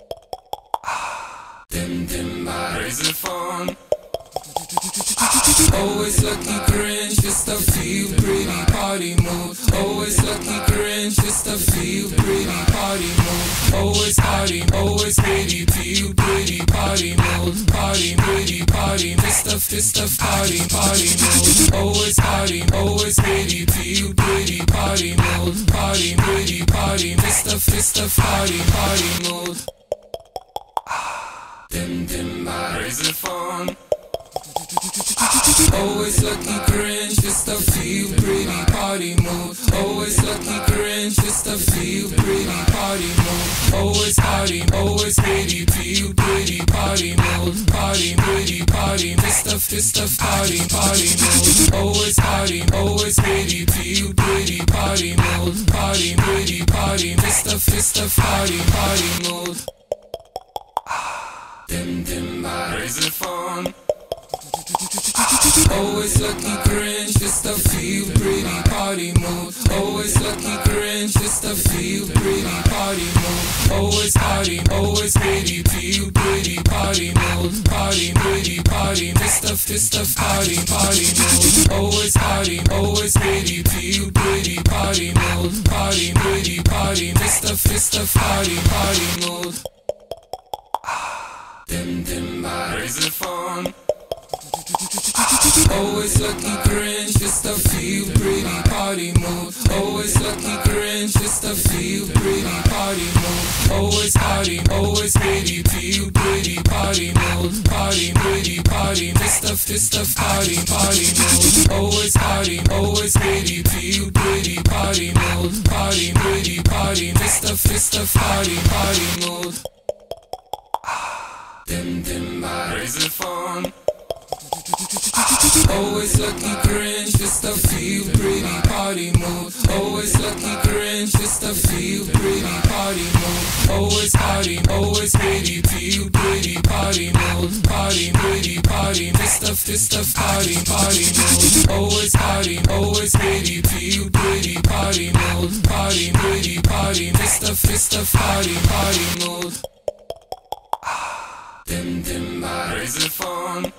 Dim dim razor phone. Always lucky cringe, just a feel pretty party mood. Always lucky cringe, just a feel pretty party mood. Always party, always pretty, feel pretty party mood. Party, pretty party, Mister Mister Party, party mood. Always party, always pretty, feel pretty party mood. Party, pretty party, Mister Mister Party, party mood. Dim dim razor phone. Always lucky cringe, just a feel pretty party mood. Always lucky cringe, just a feel pretty party mood. Always party, always pretty, feel pretty party mood. Party, pretty party, Mister Mister Party, party mood. Always party, always pretty, feel pretty party mood. Party, pretty party, Mister Mister Party, party mood. Dim dim razor phone. Always lucky cringe, just a feel pretty party mood. Always lucky cringe, just a feel pretty party mood. Always party, always pretty, feel pretty party mood. Party, pretty party, Mister Mister Party, party mood. Always party, always pretty, feel pretty party mood. Party, pretty party, Mister Mister Party, party mood. Dim dim razor phone. Always lucky cringe, just a feel pretty party mood. Always lucky cringe, just a feel pretty party mood. Always party, always pretty, feel pretty party mood. Party, pretty party, Mister Mister Party, party mood. Always party, always pretty, feel pretty party mood. Party, pretty party, Mister Mister Party, party mood. Dim dim razor phone. Always lucky cringe, just a feel pretty party mood. Always lucky cringe, just a feel pretty party mood. Always party, always pretty, feel pretty party mood. Party, pretty party, Mister Mister Party, party mood. Always party, always pretty, feel pretty party mood. Party, pretty party, Mister Mister Party, party mood. Dim dim razor phone.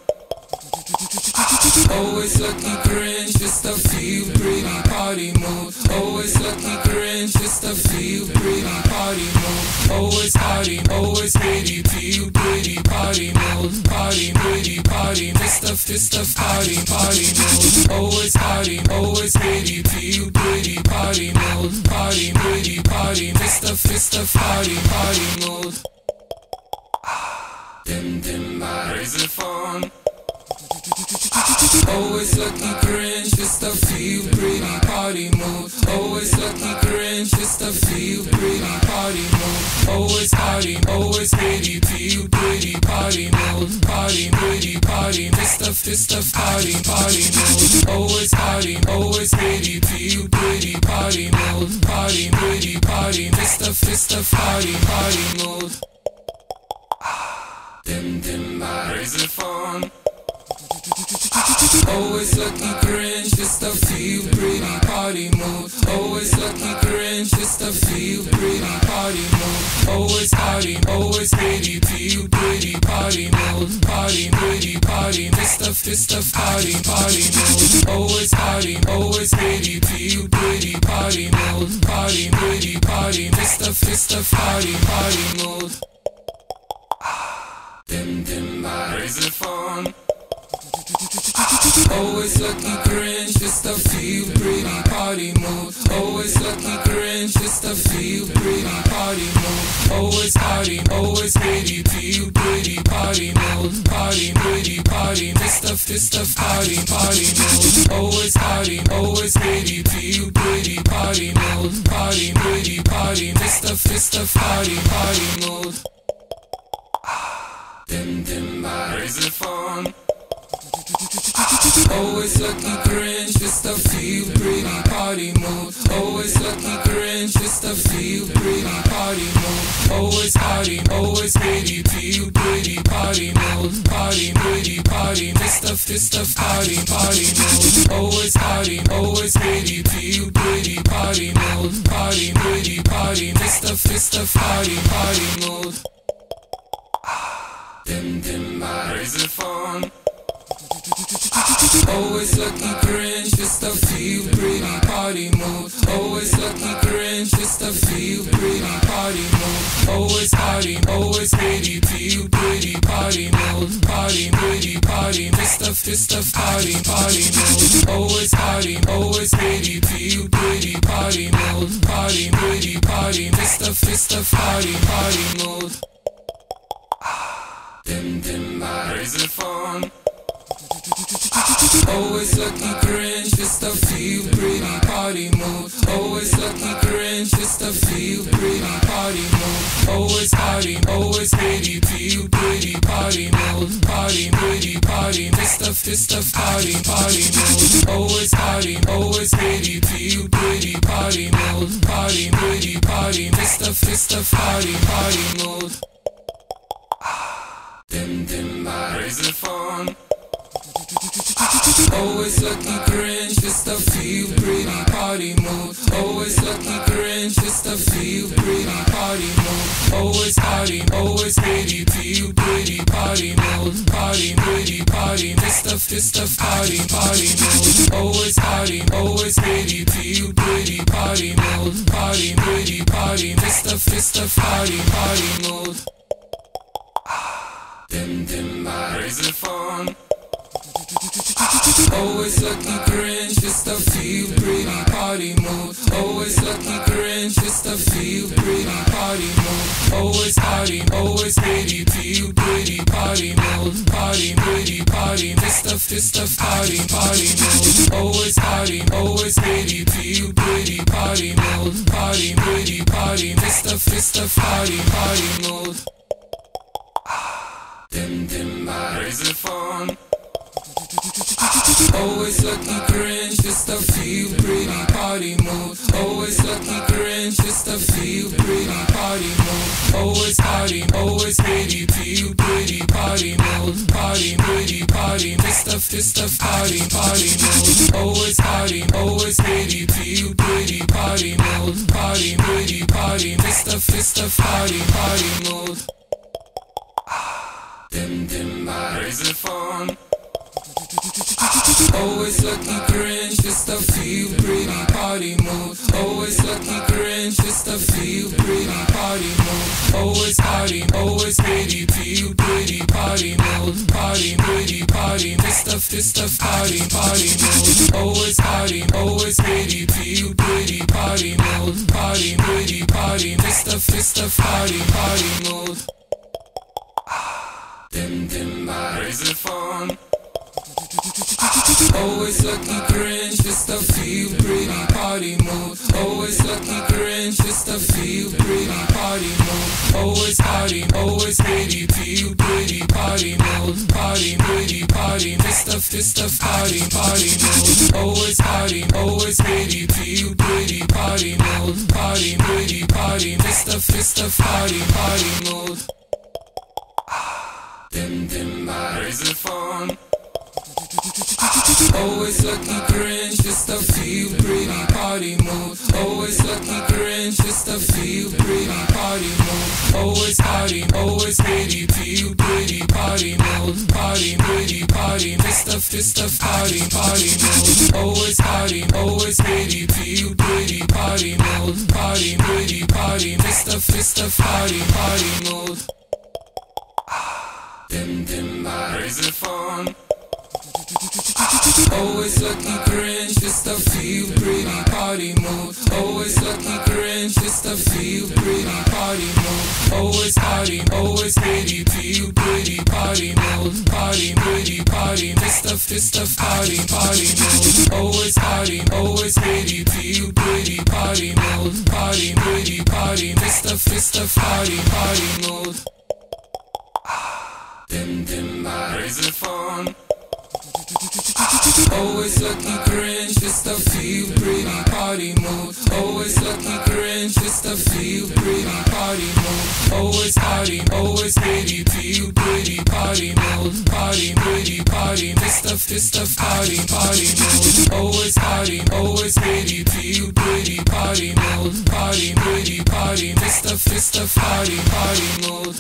Always lucky cringe, just a feel pretty party mood. Always lucky cringe, just a feel pretty party mood. Always party, always pretty, feel pretty party mood. Party, pretty party, Mister Mister Party, party mood. Always party, always pretty, feel pretty party mood. Party, pretty party, Mister Mister Party, party mood. Dim dim crazy fun. Always lucky cringe, just a feel pretty party mood. Always lucky cringe, just a feel pretty party mood. Always party, always pretty, feel pretty party mood. Party, pretty party, this stuff, this stuff, party, party mood. Always party, always pretty, feel pretty party mood. Party, pretty party, this stuff, this stuff, party, party mood. Dim dim crazy fun. Always lucky cringe, just a feel pretty party mood. Always lucky cringe, just a feel pretty party mood. Always party, always pretty, feel pretty party mood. Party, pretty party, this stuff, this stuff, party, party mood. Always party, always pretty, feel pretty party mood. Party, pretty party, this stuff, this stuff, party, party mood. Dim dim crazy fun. Always lucky cringe, just a feel pretty party mood. Always lucky cringe, just a feel pretty party mood. Always party, always pretty, feel pretty party mood. Party, pretty party, this stuff, this stuff, party, party mood. Always party, always pretty, feel pretty party mood. Party, pretty party, this stuff, this stuff, party, party mood. Dim dim crazy fun. Always lucky cringe, just a feel pretty party mood. Always lucky cringe, just a feel pretty party mood. Always party, always pretty, feel pretty party mood. Party, pretty party, this stuff, this stuff, party, party mood. Always party, always pretty, feel pretty party mood. Party, pretty party, this stuff, this stuff, party, party mood. Dim dim crazy fun. Always lucky cringe, just a feel pretty party mood. Always lucky cringe, just a feel pretty party mood. Always party, always pretty, feel pretty party mood. Party, pretty party, this stuff, this stuff, party, party mood. Always party, always pretty, feel pretty party mood. Party, pretty party, this stuff, this stuff, party, party mood. Dim dim crazy fun. Always lucky cringe, just a feel pretty party mood. Always lucky cringe, just a feel pretty party mood. Always party, always pretty, feel pretty party mood. Party, pretty party, this stuff, this stuff, party, party mood. Always party, always pretty, feel pretty party mood. Party, pretty party, this stuff, this stuff, party, party mood. Dim dim crazy fun. Always lucky cringe, just a feel pretty party mood. Always lucky cringe, just a feel pretty party mood. Always party, always pretty, feel pretty party mood. Party, pretty party, this stuff, this stuff, party, party mood. Always party, always pretty, feel pretty party mood. Party, pretty party, this stuff, this stuff, party, party mood. Dim dim crazy fun. Always lucky cringe, just a feel pretty party mood. Always lucky cringe, just a feel pretty party mood. Always party, always pretty, feel pretty party mood. Party, pretty party, this stuff, this stuff, party, party mood. Always party, always pretty, feel pretty party mood. Party, pretty party, this stuff, this stuff, party, party mood. Dim dim crazy fun. Always lucky cringe, just a feel pretty party mood. Always lucky cringe, just a feel pretty party mood. Always party, always pretty, feel pretty party mood. Party, pretty party, this stuff, this stuff, party, party mood. Always party, always pretty, feel pretty party mood. Party, pretty party, this stuff, this stuff, party, party mood. Dim dim crazy fun. Always lucky cringe, just a feel pretty party mood. Always lucky cringe, just a feel pretty party mood. Always party, always pretty, feel pretty party mood. Party, pretty party, this stuff, this stuff, party, party mood. Always party, always pretty, feel pretty party mood. Party, pretty party, this stuff, this stuff, party, party mood. Dim dim raise the phone. Always lucky cringe, just a feel pretty party mood. Always lucky cringe, just a feel pretty party mood. Always party, always pretty, feel pretty party mood. Party, pretty party, Mister Mister Party, party mood. Always party, always pretty, feel pretty party mood. Party, pretty party, Mister Mister Party, party mood. Dim dim raise the phone. Always lucky cringe, just a feel pretty party mood. Always lucky cringe, just a feel pretty party mood. Always party, always pretty, feel pretty party mood. Party, pretty party, Mister Mister Party, party mood. Always party, always pretty, feel pretty party mood. Party, pretty party, Mister Mister Party, party mood. Dim dim raise the phone. Always lucky cringe, just a feel pretty party mood. Always lucky cringe, just a feel pretty party mood. Always party, always pretty, feel pretty party mood. Party, pretty party, Mister Mister Party, party mood. Always party, always pretty, feel pretty party mood. Party, pretty party, Mister Mister Party, party mood. Dim dim raise the phone. Always lucky cringe, just a feel pretty party mood. Always lucky cringe, just a feel pretty party mood. Always party, always pretty, feel pretty party mood. Party, pretty party, Mister Mister Party, party mood. Always party, always pretty, feel pretty party mood. Party, pretty party, Mister Mister Party, party mood.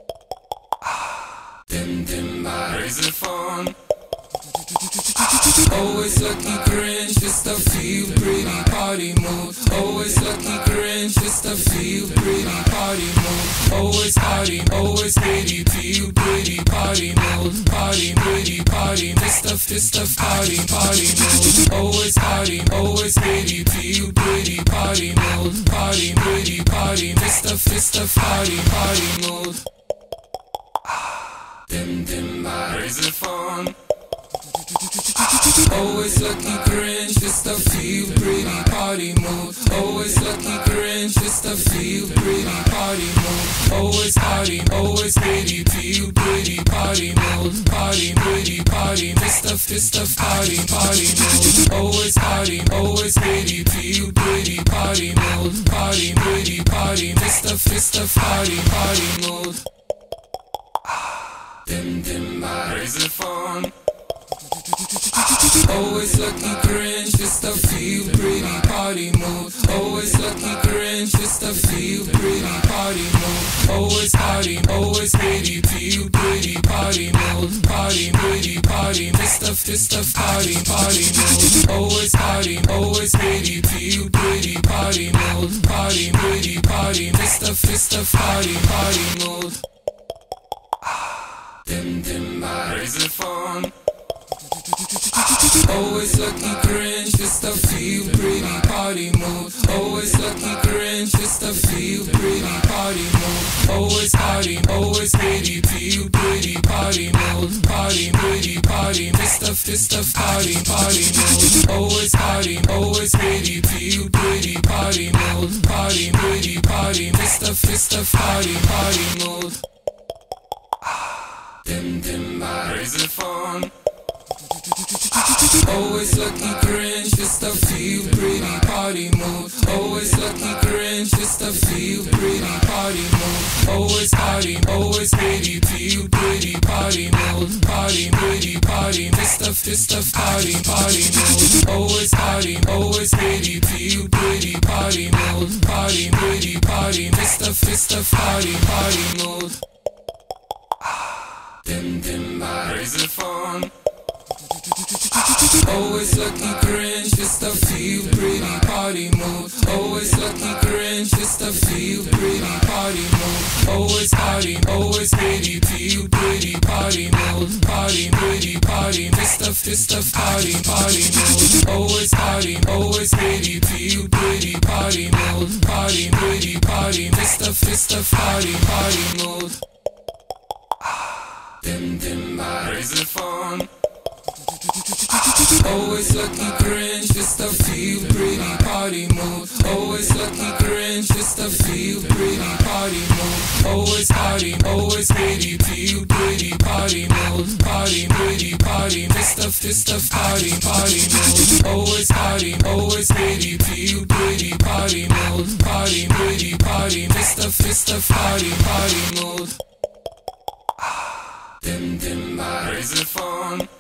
Dim dim raise the phone. Always lucky cringe, just a feel pretty party mood. Always lucky cringe, just a feel pretty party mood. Always party, always pretty, feel pretty party mood. Party, pretty party, Mister Mister Party, party mood. Always party, always pretty, feel pretty party mood. Party, pretty party, Mister Mister Party, party mood. Dim dim raise the phone. Always lucky cringe, just a feel pretty party mood. Always lucky cringe, just a feel pretty party mood. Always party, always pretty, feel pretty party mood. Party, pretty party, Mister Mister Party, party mood. Always party, always pretty, feel pretty party mood. Party, pretty party, Mister Mister Party, party mood. Dim dim raise the phone. Always lucky cringe, just a feel pretty party mood. Always lucky cringe, just a feel pretty party mood. Always party, always pretty, feel pretty party mood. Party, pretty party, Mister Mister Party, party mood. Always party, always pretty, feel pretty party mood. Party, pretty party, Mister Mister Party, party mood. Dim dim raise the phone. Always lucky cringe, just a feel pretty party mood. Always lucky cringe, just a feel pretty party mood. Always party, always pretty, feel pretty party mood. Party, pretty party, Mister Mister Party, party mood. Always party, always pretty, feel pretty party mood. Party, pretty party, Mister Mister Party, party mood. Dim dim raise the phone. Always lucky cringe, just a feel pretty party mood. Always lucky cringe, just a feel pretty party mood. Always party, always pretty, feel pretty party mood. Party, pretty party, Mister Mister Party, party mood. Always party, always pretty, feel pretty party mood. Party, pretty party, Mister Mister Party, party mood. Dim dim raise the phone. Always lucky cringe, just a feel pretty party mood. Always lucky cringe, just a feel pretty party mood. Always party, always pretty, feel pretty party mood. Party, pretty party, Mister Mister Party, party mood. Always party, always pretty, feel pretty party mood. Party, pretty party, Mister Mister Party, party mood. Dim dim my razor phone. Always lucky cringe, just a feel pretty party mood. Always lucky cringe, just a feel pretty party mood. Always party, always pretty, feel pretty party mood. Party, pretty party, this stuff, this stuff, party, party mood. Always party, always pretty, feel pretty party mood. Party, pretty party, this stuff, this stuff, party, party mood. Dim dim my razor phone.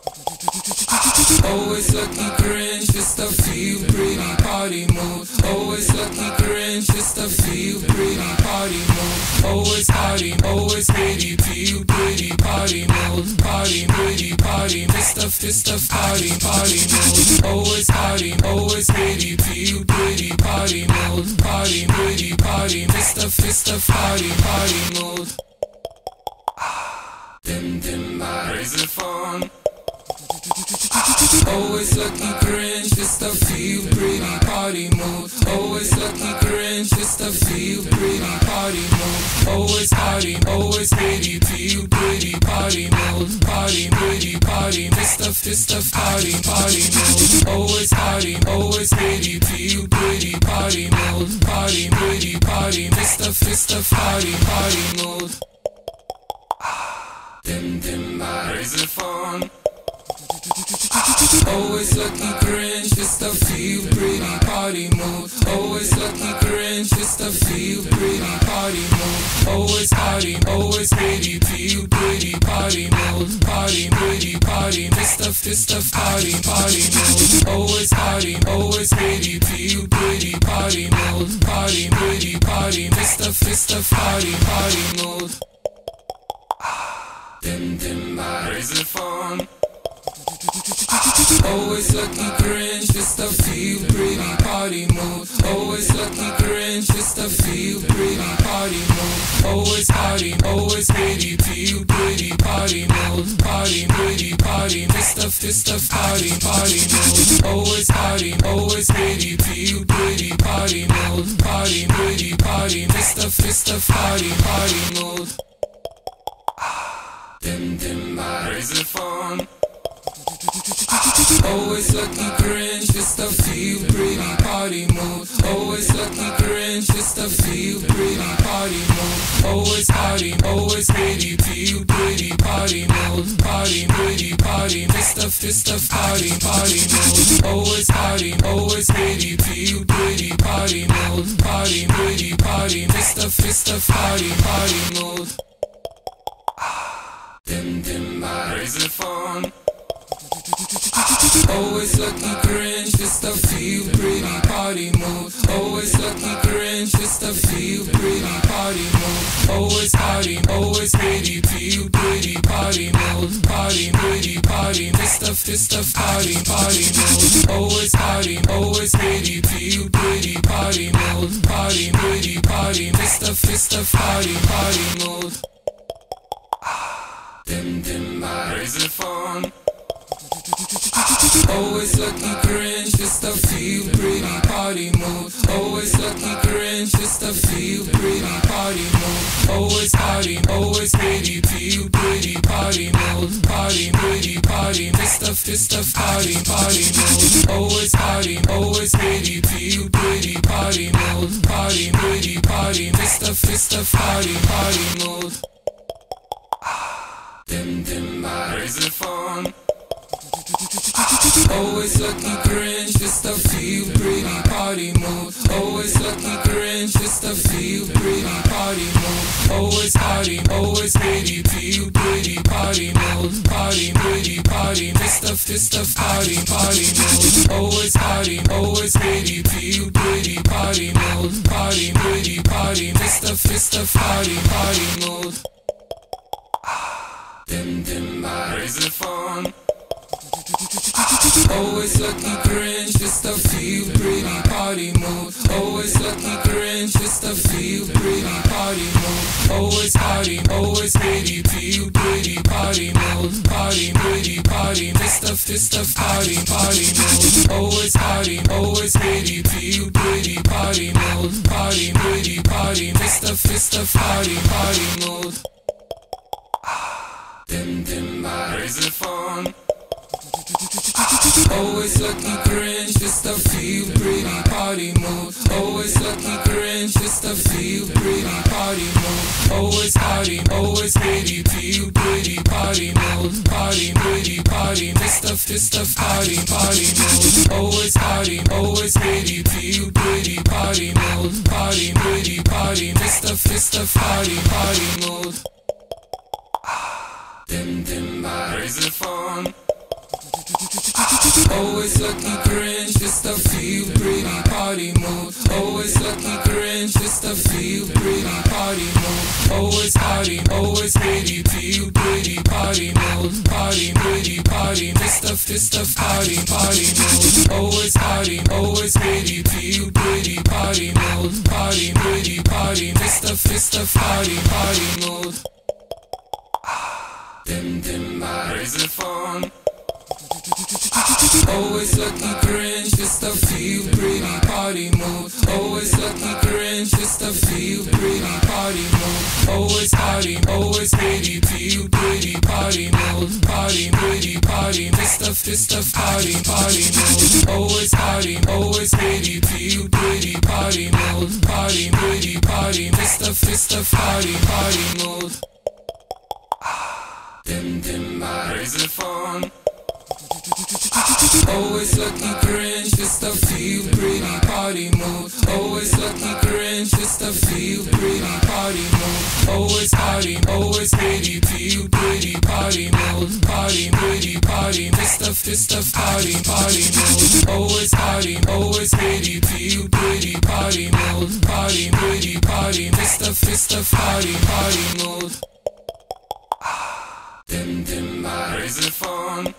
Always lucky cringe, just a feel pretty party mood. Always lucky cringe, just a feel pretty party mood. Always party, always pretty, feel pretty party mood. Party, pretty party, this stuff, this stuff, party, party mood. Always party, always pretty, feel pretty party mood. Party, pretty party, this stuff, this stuff, party, party mood. Dim dim my razor phone. Always lucky cringe, just a feel pretty party mood. Always lucky cringe, just a feel pretty party mood. Always party, always pretty, feel pretty party mood. Party, pretty party, this stuff, this stuff, party, party mood. Always party, always pretty, feel pretty party mood. Party, pretty party, this stuff, this stuff, party, party mood. Dim dim my razor phone. Always lucky cringe, just a feel pretty party mood. Always lucky cringe, just a feel pretty party mood. Always party, always pretty, feel pretty party mood. Party, pretty party, this stuff, this stuff, party, party mood. Always party, always pretty, feel pretty party mood. Party, pretty party, this stuff, this stuff, party, party mood. Dim dim my razor phone. Always lucky cringe, just a feel pretty party mood. Always lucky cringe, just a feel pretty party mood. Always party, always pretty, feel pretty party mood. Party, pretty party, this stuff, this stuff, party, party mood. Always party, always pretty, feel pretty party mood. Party, pretty party, this stuff, this stuff, party, party mood. Dim dim my razor phone. Always lucky cringe, just a feel pretty party mood. Always lucky cringe, just a feel pretty party mood. Always party, always pretty, feel pretty party mood. Party, pretty party, this stuff, this stuff, party, party mood. Always party, always pretty, feel pretty party mood. Party, pretty party, this stuff, this stuff, party, party mood. Dim dim my razor phone. Always lucky cringe, just a feel pretty party mood. Always lucky cringe, just a feel pretty party mood. Always party, always pretty, feel pretty party mood. Party, pretty party, this stuff, this stuff, party, party mood. Always party, always pretty, feel pretty party mood. Party, pretty party, this stuff, this stuff, party, party mood. Dim dim my razor phone. Always lucky cringe, just a feel pretty party mood. Always lucky cringe, just a feel pretty party mood. Always party, always pretty, feel pretty party mood. Party, pretty party, this stuff, this stuff, party, party mood. Always party, always pretty, feel pretty party mood. Party, pretty party, this stuff, this stuff, party, party mood. Dim dim my razor phone. Always lucky cringe, just a feel pretty party mood. Always lucky cringe, just a feel pretty party mood. Always party, always pretty, feel pretty party mood. Party, pretty party, this stuff, this stuff, party, party mood. Always party, always pretty, feel pretty party mood. Party, pretty party, this stuff, this stuff, party, party mood. Dim dim my razor phone. Always lucky cringe, just a feel pretty party mood. Always lucky cringe, just a feel pretty party mood. Always party, always pretty, feel pretty party mood. Party, pretty party, this stuff, this stuff, party, party mood. Always party, always pretty, feel pretty party mood. Party, pretty party, this stuff, this stuff, party, party mood. Dim dim crazy fun. Always lucky cringe, just a feel pretty party mood. Always lucky cringe, just a feel pretty party mood. Always party, always pretty, feel pretty party mood. Party, pretty party, Mister Mister Party, party mood. Always party, always pretty, feel pretty party mood. Party, pretty party, Mister Mister Party, party mood. Dim dim crazy fun. Always lucky cringe, just a feel pretty party mood. Always lucky cringe, just a feel pretty party mood. Always party, always pretty, feel pretty party mood. Party, pretty party, Mister Mister Party, party mood. Always party, always pretty, feel pretty party mood. Party, pretty party, Mister Mister Party, party mood. Dim dim crazy fun. Always lucky cringe, just a feel pretty party mood. Always lucky cringe, just a feel pretty party mood. Always party, always pretty, feel pretty party mood. Party, pretty party, Mister Mister Party, party mood. Always party, always pretty, feel pretty party mood. Party, pretty party, Mister Mister Party, party mood. Dim dim crazy fun. Always lucky cringe, just a feel pretty party mood. Always lucky cringe, just a feel pretty party mood. Always party, always pretty, feel pretty party mood. Party, pretty party, Mister Mister Party, party mood. Always party, always pretty, feel pretty party mood. Party, pretty party, Mister Mister Party, party mood. Dim dim crazy fun.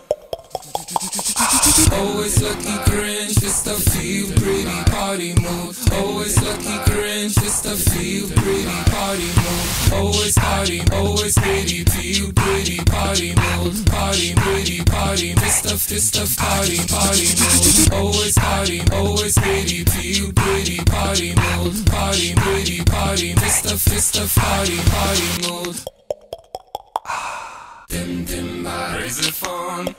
Always lucky cringe, just a feel pretty party mood. Always lucky cringe, just a feel pretty party mood. Always party, always pretty, feel pretty party mood. Party, pretty party, Mister Mister Party, party mood. Always party, always pretty, feel pretty party mood. Party, pretty party, Mister Mister Party, party mood. Dim dim crazy fun.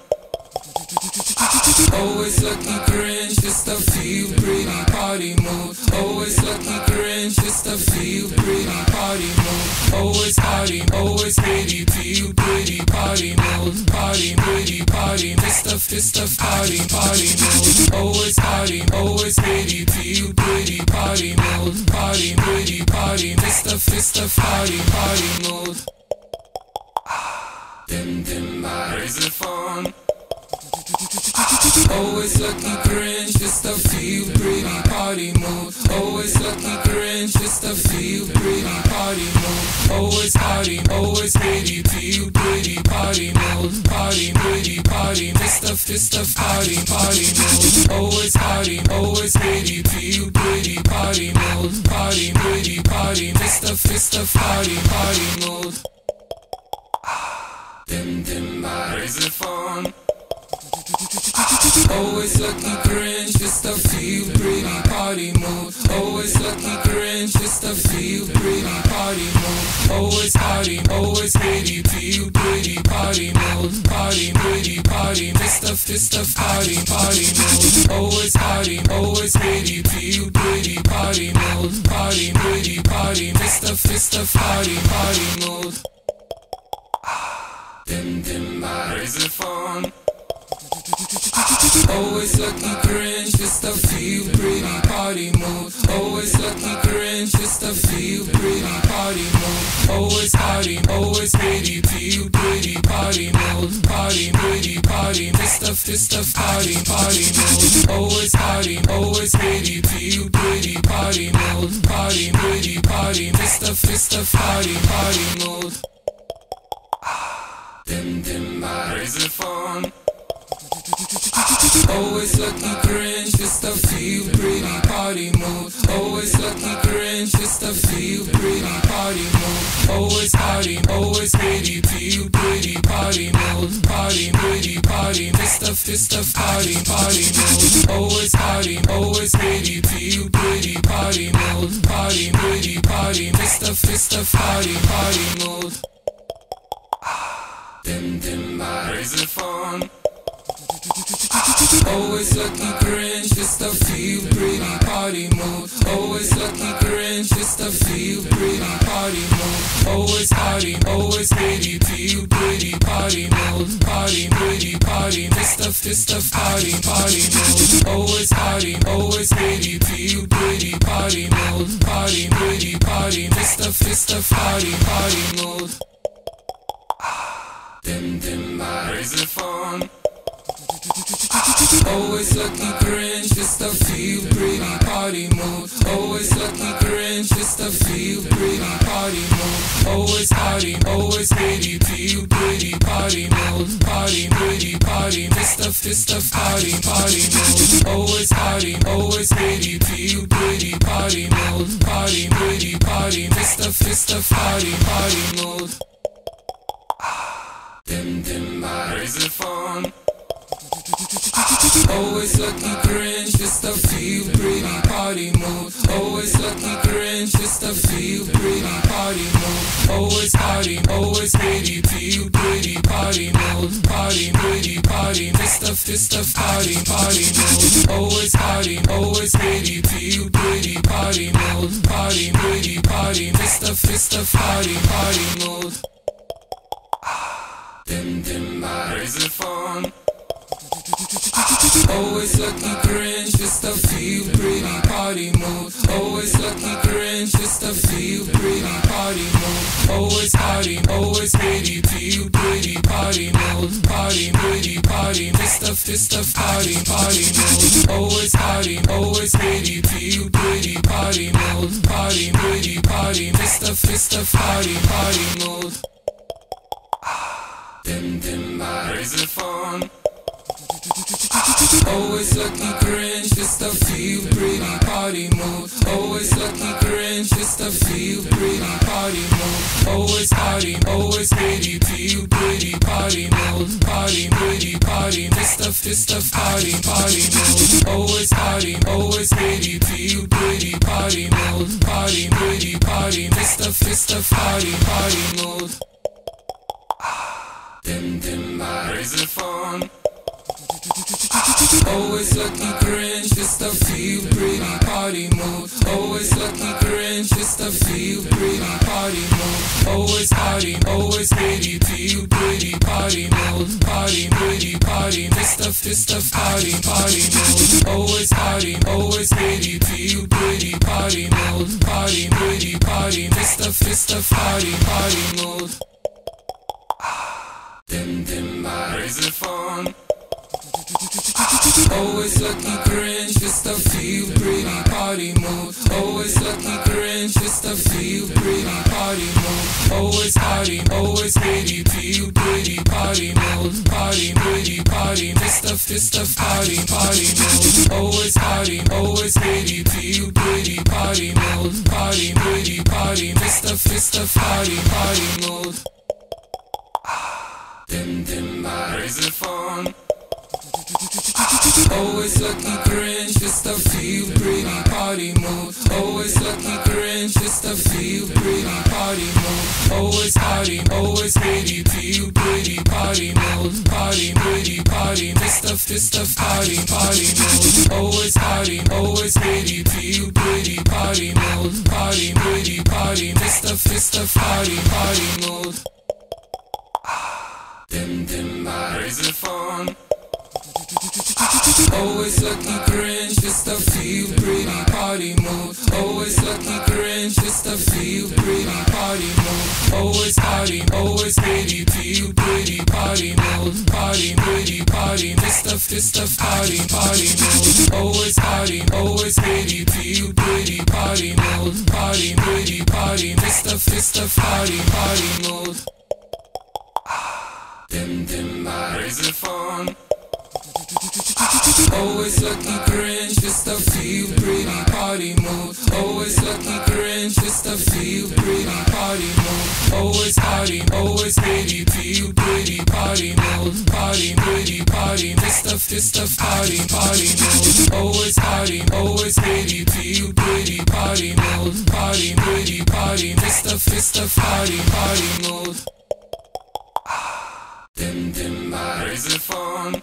Always lucky cringe, just a feel pretty party mood. Always lucky cringe, just a feel pretty party mood. Always party, always pretty, feel pretty party mood. Party, pretty party, Mister Mister Party, party mood. Always party, always pretty, feel pretty party mood. Party, pretty party, Mister Mister Party, party mood. Dim dim crazy fun. Always lucky cringe, just a feel pretty party mood. Always lucky cringe, just a feel pretty party mood. Always party, always pretty, feel pretty party mood. Party, pretty party, Mister Mister Party, party mood. Always party, always pretty, feel pretty party mood. Party, pretty party, Mister Mister Party, party mood. Dim dim crazy fun. Always lucky cringe, just a feel pretty party mood. Always lucky cringe, just a feel pretty party mood. Always party, always pretty, feel pretty party mood. Party, pretty party, Mister Mister Party, party mood. Always party, always pretty, feel pretty party mood. Party, pretty party, Mister Mister Party, party mood. Dim dim crazy fun. Always lucky cringe, just a feel pretty party mood. Always lucky cringe, just a feel pretty party mood. Always party, always pretty, feel pretty party mood. Party, pretty party, Mister Mister Party, party mood. Always party, always pretty, feel pretty party mood. Party, pretty party, Mister Mister Party, party mood. Dim dim crazy fun. Always lucky cringe, just a feel pretty party mood. Always lucky cringe, just a feel pretty party mood. Always party, always pretty, feel pretty party mood. Party, pretty party, Mister Mister Party, party mood. Always party, always pretty, feel pretty party mood. Party, pretty party, Mister Mister Party, party mood. Dim dim my crazy phone. Always lucky cringe, just a feel pretty party mood. Always lucky cringe, just a feel pretty party mood. Always party, always pretty, feel pretty party mood. Party, pretty party, just a just a party, party mood. Always party, always pretty, feel pretty party mood. Party, pretty party, just a just a party, party mood. Dim dim my crazy phone. Always lucky cringe, just a feel pretty party mood. Always lucky cringe, just a feel pretty party mood. Always party, always pretty, feel pretty party mood. Party, pretty party, just a just a party, party mood. Always party, always pretty, feel pretty party mood. Party, pretty party, just a just a party, party mood. Dim dim my crazy phone. Always lucky cringe, just a feel pretty party mood. Always lucky cringe, just a feel pretty party mood. Always party, always pretty, feel pretty party mood. Party, pretty party, just a just a party, party mood. Always party, always pretty, feel pretty party mood. Party, pretty party, just a just a party, party mood. Dim dim my crazy phone. Always lucky cringe, just a feel pretty party mood. Always lucky cringe, just a feel pretty party mood. Always party, always pretty, feel pretty party mood. Party, pretty party, just a just a party, party mood. Always party, always pretty, feel pretty party mood. Party, pretty party, just a just a party, party mood. Dim dim my crazy phone. Always lucky cringe, just a feel pretty party mood. Always lucky cringe, just a feel pretty party mood. Always party, always pretty, feel pretty party mood. Party, pretty party, just a just a party, party mood. Always party, always pretty, feel pretty party mood. Party, pretty party, just a just a party, party mood. Dim dim my crazy phone. Always lucky cringe, just a feel pretty party mood. Always lucky cringe, just a feel pretty party mood. Always party, always pretty, feel pretty party mood. Party, pretty party, just a just a party, party mood. Always party, always pretty, feel pretty party mood. Party, pretty party, just a just a party, party mood. Dim dim my crazy phone. Always lucky cringe, just a feel pretty party mood. Always lucky cringe, just a feel pretty party mood. Always party, always pretty, feel pretty party mood. Party, pretty party, just a just a party, party mood. Always party, always pretty, feel pretty party mood. Party, pretty party, just a just a party, party mood. Dim dim my crazy phone. Always lucky cringe, just a feel pretty party mood. Always lucky cringe, just a feel pretty party mood. Always party, always pretty, feel pretty party mood. Party, pretty party, just a just a party, party mood. Always party, always pretty, feel pretty party mood. Party, pretty party, just a just a party, party mood. Dim dim my crazy phone. Always lucky cringe, just a feel pretty party mood. Always lucky cringe, just a feel pretty party mood. Always party, always pretty, feel pretty party mood. Party, pretty party, just a just a party, party mood. Always party, always pretty, feel pretty party mood. Party, pretty party, just a just a party, party mood. Dim dim my crazy phone. Always lucky cringe, just a feel pretty party mood. Always lucky cringe, just a feel pretty party mood. Always party, always pretty, feel pretty party mood. Party, pretty party, just a just a party, party mood. Always party, always pretty, feel pretty party mood. Party, pretty party, just a just a party, party mood. Dim dim my razor phone.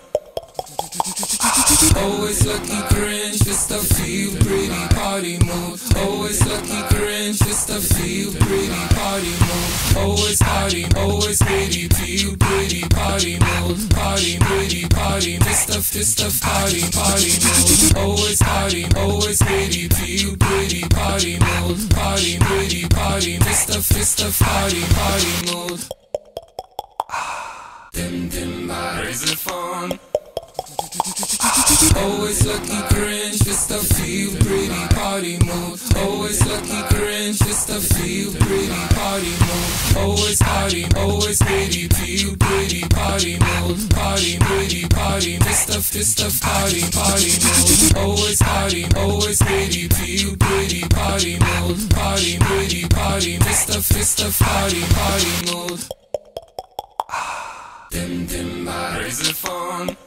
Always lucky cringe, just to feel pretty party mode. Always lucky cringe, just to feel pretty party mode. Always party, always pretty, feel pretty party mode. Party, pretty party, just stuff, just stuff, party, party mode. Always party, always pretty, feel pretty party mode. Party, pretty party, just stuff, just stuff, party, party mode. Dim dim my razor phone. Always lucky cringe, just to feel pretty party mode. Always lucky cringe, just to feel pretty party mode. Always party, always pretty, feel pretty party mode. Party, pretty party, just to just to party, party mode. Always party, always pretty, feel pretty party mode. Party, pretty party, just to just to party, party mode. Dim dim my razor phone.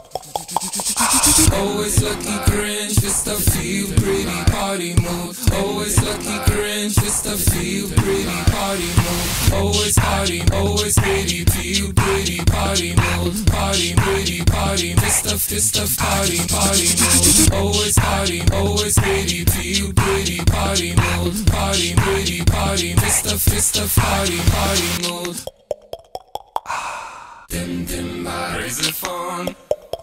Always lucky cringe, just to feel pretty party mode. Always lucky cringe, just to feel pretty party mode. Always party, always pretty, feel pretty party mode. Party, pretty party, just to just to party, party mode. Always party, always pretty, feel pretty party mode. Party, pretty party, just to just to party, party mode. Dim dim my razor phone.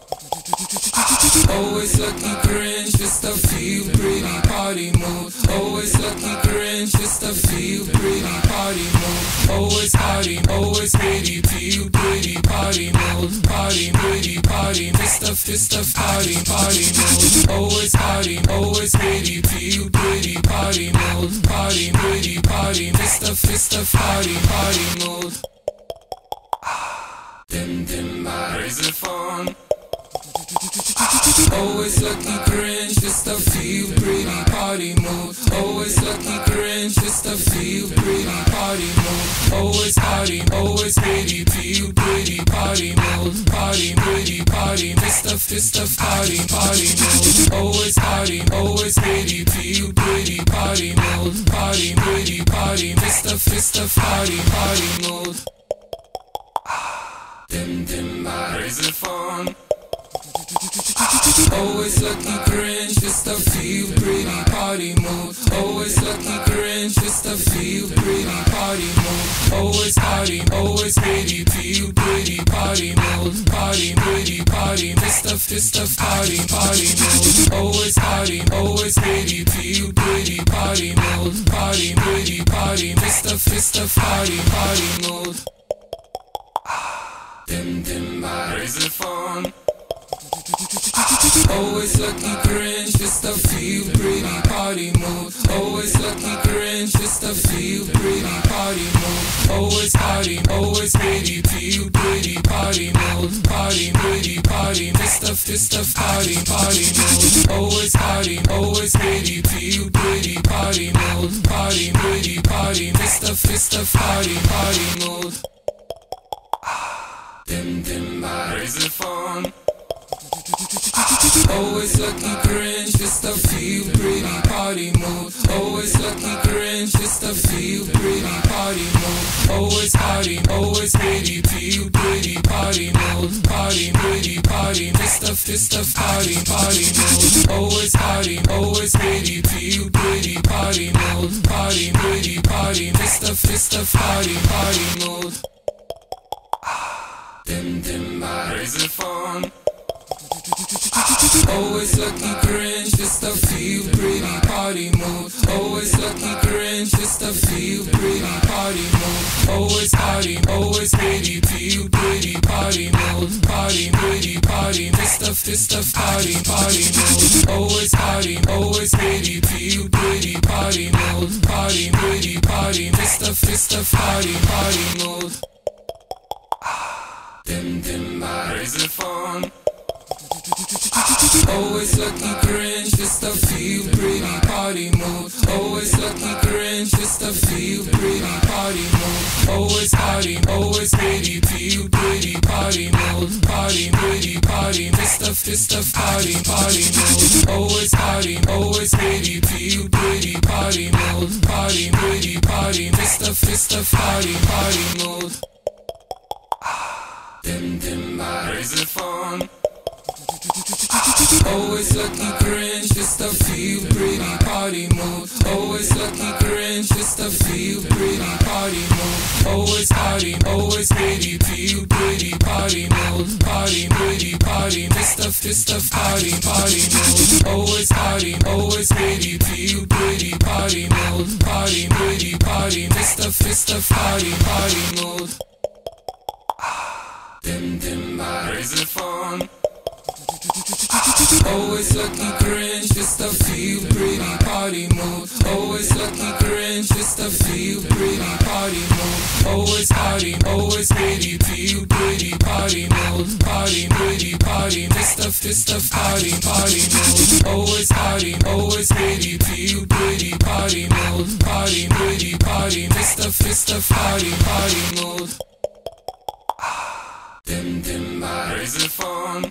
Always lucky cringe, just to feel pretty party mode. Always lucky cringe, just to feel pretty party mode. Always party, always pretty, feel pretty party mode. Party, pretty party, just to just to party, party mode. Always party, always pretty, feel pretty party mode. Party, pretty party, just to just to party, party mode. Dim dim my razor phone. Always lucky cringe, just to feel pretty party mode. Always lucky cringe, just to feel pretty party mode. Always party, always pretty, feel pretty party mode. Party, pretty party, just to just to party, party mode. Always party, always pretty, feel pretty party mode. Party, pretty party, just to just to party, party mode. Dim dim my razor phone. Always lucky cringe, just to feel pretty party mode. Always lucky cringe, just to feel pretty party mode. Always party, always pretty, feel pretty party mode. Party, pretty party, just to just to party, party mode. Always party, always pretty, feel pretty party mode. Party, pretty party, just to just to party, party mode. Dim dim my razor phone. Always lucky cringe, just to feel pretty party mode. Always lucky cringe, just to feel pretty party mode. Always party, always pretty, feel pretty party mode. Party, pretty party, just to just to party, party mode. Always party, always pretty, feel pretty party mode. Party, pretty party, just to just to party, party mode. Dim dim my razor phone. Always lucky cringe, just to feel pretty party mode. Always lucky cringe, just to feel pretty party mode. Always party, always pretty, feel pretty party mode. Party, pretty party, just to just to party, party mode. Always party, always pretty, feel pretty party mode. Party, pretty party, just to just to party, party mode. Dim dim my razor phone. Always lucky cringe, just to feel pretty party mode. Always lucky cringe, just to feel pretty party mode. Always party, always pretty, feel pretty party mode. Party, pretty party, just to just to party, party mode. Always party, always pretty, feel pretty party mode. Party, pretty party, just to just to party, party mode. Dim dim my razor phone. Always lucky cringe, just to feel pretty party mode. Always lucky cringe, just to feel pretty party mode. Always party, always pretty, feel pretty party mode. Party, pretty party, just to just to party, party mode. Always party, always pretty, feel pretty party mode. Party, pretty party, just to just to party, party mode. Dim dim crazy fun. Always lucky cringe, just a feel pretty party mood. Always lucky cringe, just a feel pretty party mood. Always party, always pretty, feel pretty party mood. Party, pretty party, Mister Mister Party, party mood. Always party, always pretty, feel pretty party mood. Party, pretty party, Mister Mister Party, party mood. Dim dim crazy fun. Always lucky cringe, just a feel pretty party mood. Always lucky cringe, just a feel pretty party mood. Always party, always pretty, feel pretty party mood. Party, pretty party, Mister Mister Party, party mood. Always party, always pretty, feel pretty party mood. Party, pretty party, Mister Mister Party, party mood. Dim dim crazy fun.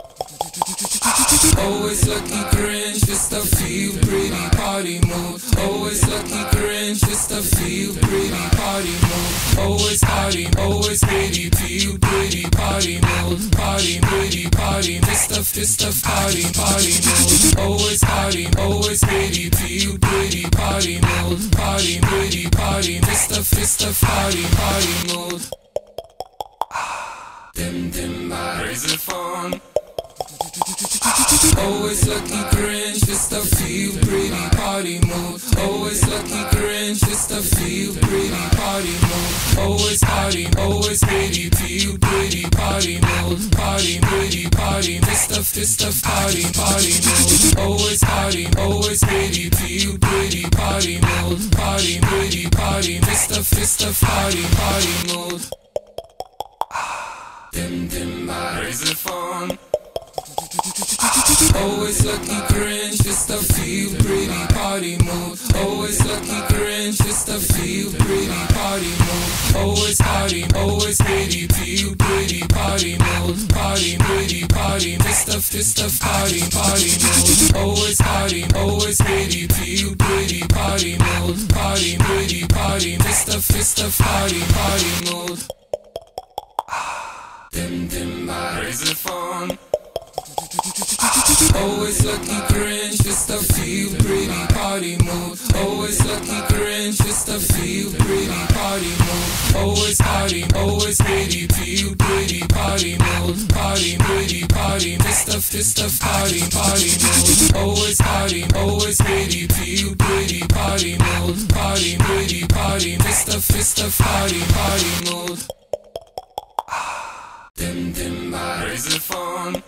Always lucky cringe, just a feel pretty party mood. Always lucky cringe, just a feel pretty party mood. Always party, always pretty, feel pretty party mood. Party, pretty party, Mister Mister Party, party mood. Always party, always pretty, feel pretty party mood. Party, pretty party, Mister Mister Party, party mood. Dim dim crazy fun. Always lucky cringe, just a feel pretty party mood. Always lucky cringe, just a feel pretty party mood. Always party, always pretty, feel pretty party mood. Party, pretty party, Mister Mister Party, party mood. Always party, always pretty, feel pretty party mood. Party, pretty party, Mister Mister Party, party mood. Dim dim crazy fun. Always lucky cringe, just a feel pretty party mood. Always lucky cringe, just a feel pretty party mood. Always party, always pretty, feel pretty party mood. Party, pretty party, Mister Mister Party, party mood. Always party, always pretty, feel pretty party mood. Party, pretty party, Mister Mister Party, party mood. Dim dim crazy fun. Always lucky cringe, just a feel pretty party mood. Always lucky cringe, just a feel pretty party mood. Always party, always pretty, feel pretty party mood. Party, pretty party, Mister Mister Party, party mood. Always party, always pretty, feel pretty party mood. Party, pretty party, Mister Mister Party, party mood. Dim dim crazy fun.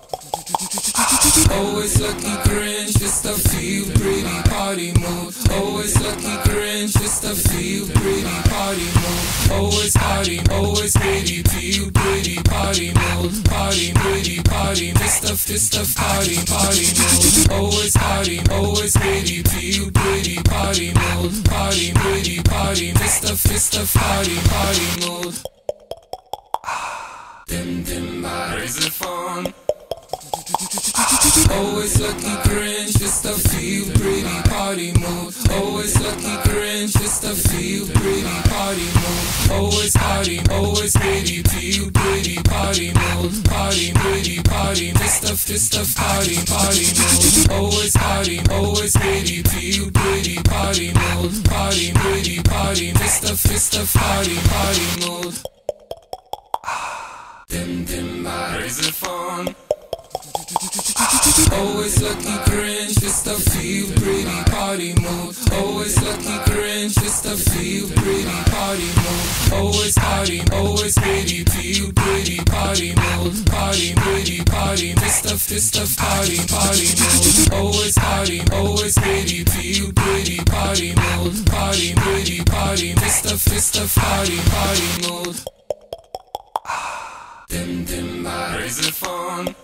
Always lucky cringe, just a feel pretty party mood. Always lucky cringe, just a feel pretty party mood. Always party, always pretty, feel pretty party mood. Party, pretty party, Mister Mister Party, party mood. Always party, always pretty, feel pretty party mood. Party, pretty party, Mister Mister Party, party mood. Dim dim crazy fun. Always lucky cringe, just a feel pretty party mood. Always lucky cringe, just a feel pretty party mood. Always party, always pretty, feel pretty party mood. Party, pretty party, Mister Mister Party, party mood. Always party, always pretty, feel pretty party mood. Party, pretty party, Mister Mister Party, party mood. Dim dim crazy fun. Always lucky cringe, just a feel pretty party mood. Always lucky cringe, just a feel pretty party mood. Always party, always pretty, feel pretty party mood. Party, pretty party, Mister Mister Party, party mood. Always party, always pretty, feel pretty party mood. Party, pretty party, Mister Mister Party, party mood. Dim dim crazy fun.